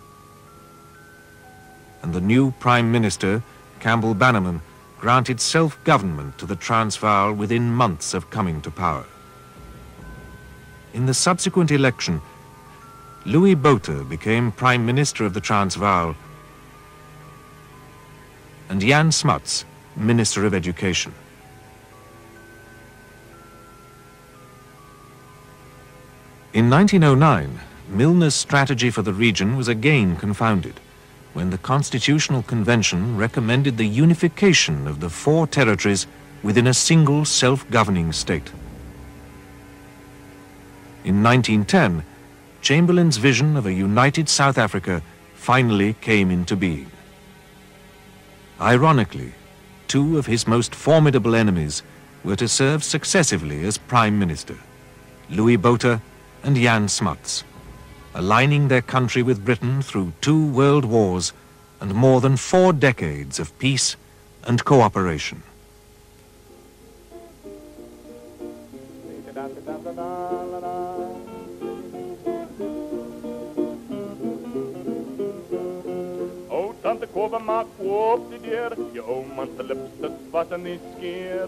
and the new Prime Minister, Campbell Bannerman, granted self-government to the Transvaal within months of coming to power. In the subsequent election, Louis Botha became Prime Minister of the Transvaal and Jan Smuts, Minister of Education. In nineteen oh nine, Milner's strategy for the region was again confounded when the Constitutional Convention recommended the unification of the four territories within a single self-governing state. In nineteen ten, Chamberlain's vision of a united South Africa finally came into being. Ironically, two of his most formidable enemies were to serve successively as Prime Minister, Louis Botha and Jan Smuts, aligning their country with Britain through two world wars and more than four decades of peace and cooperation. Tante Kova maak oop die deur, je ouma se lipstuk was in die skeer.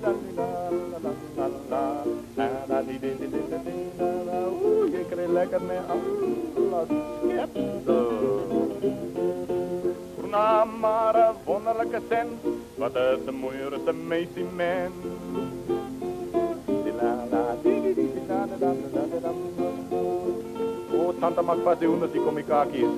Oeh, je krijgt lekker mee alles skepsel. Na maar een wonderlijke cent, wat is een mooie meisje mens. Oh, tante maakt vast die hoenders die komikakies.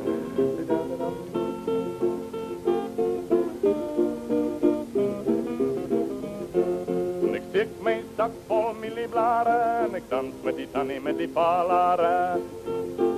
Ik mijn zak vol millieblaren en ik dans met die tannie met die palaren.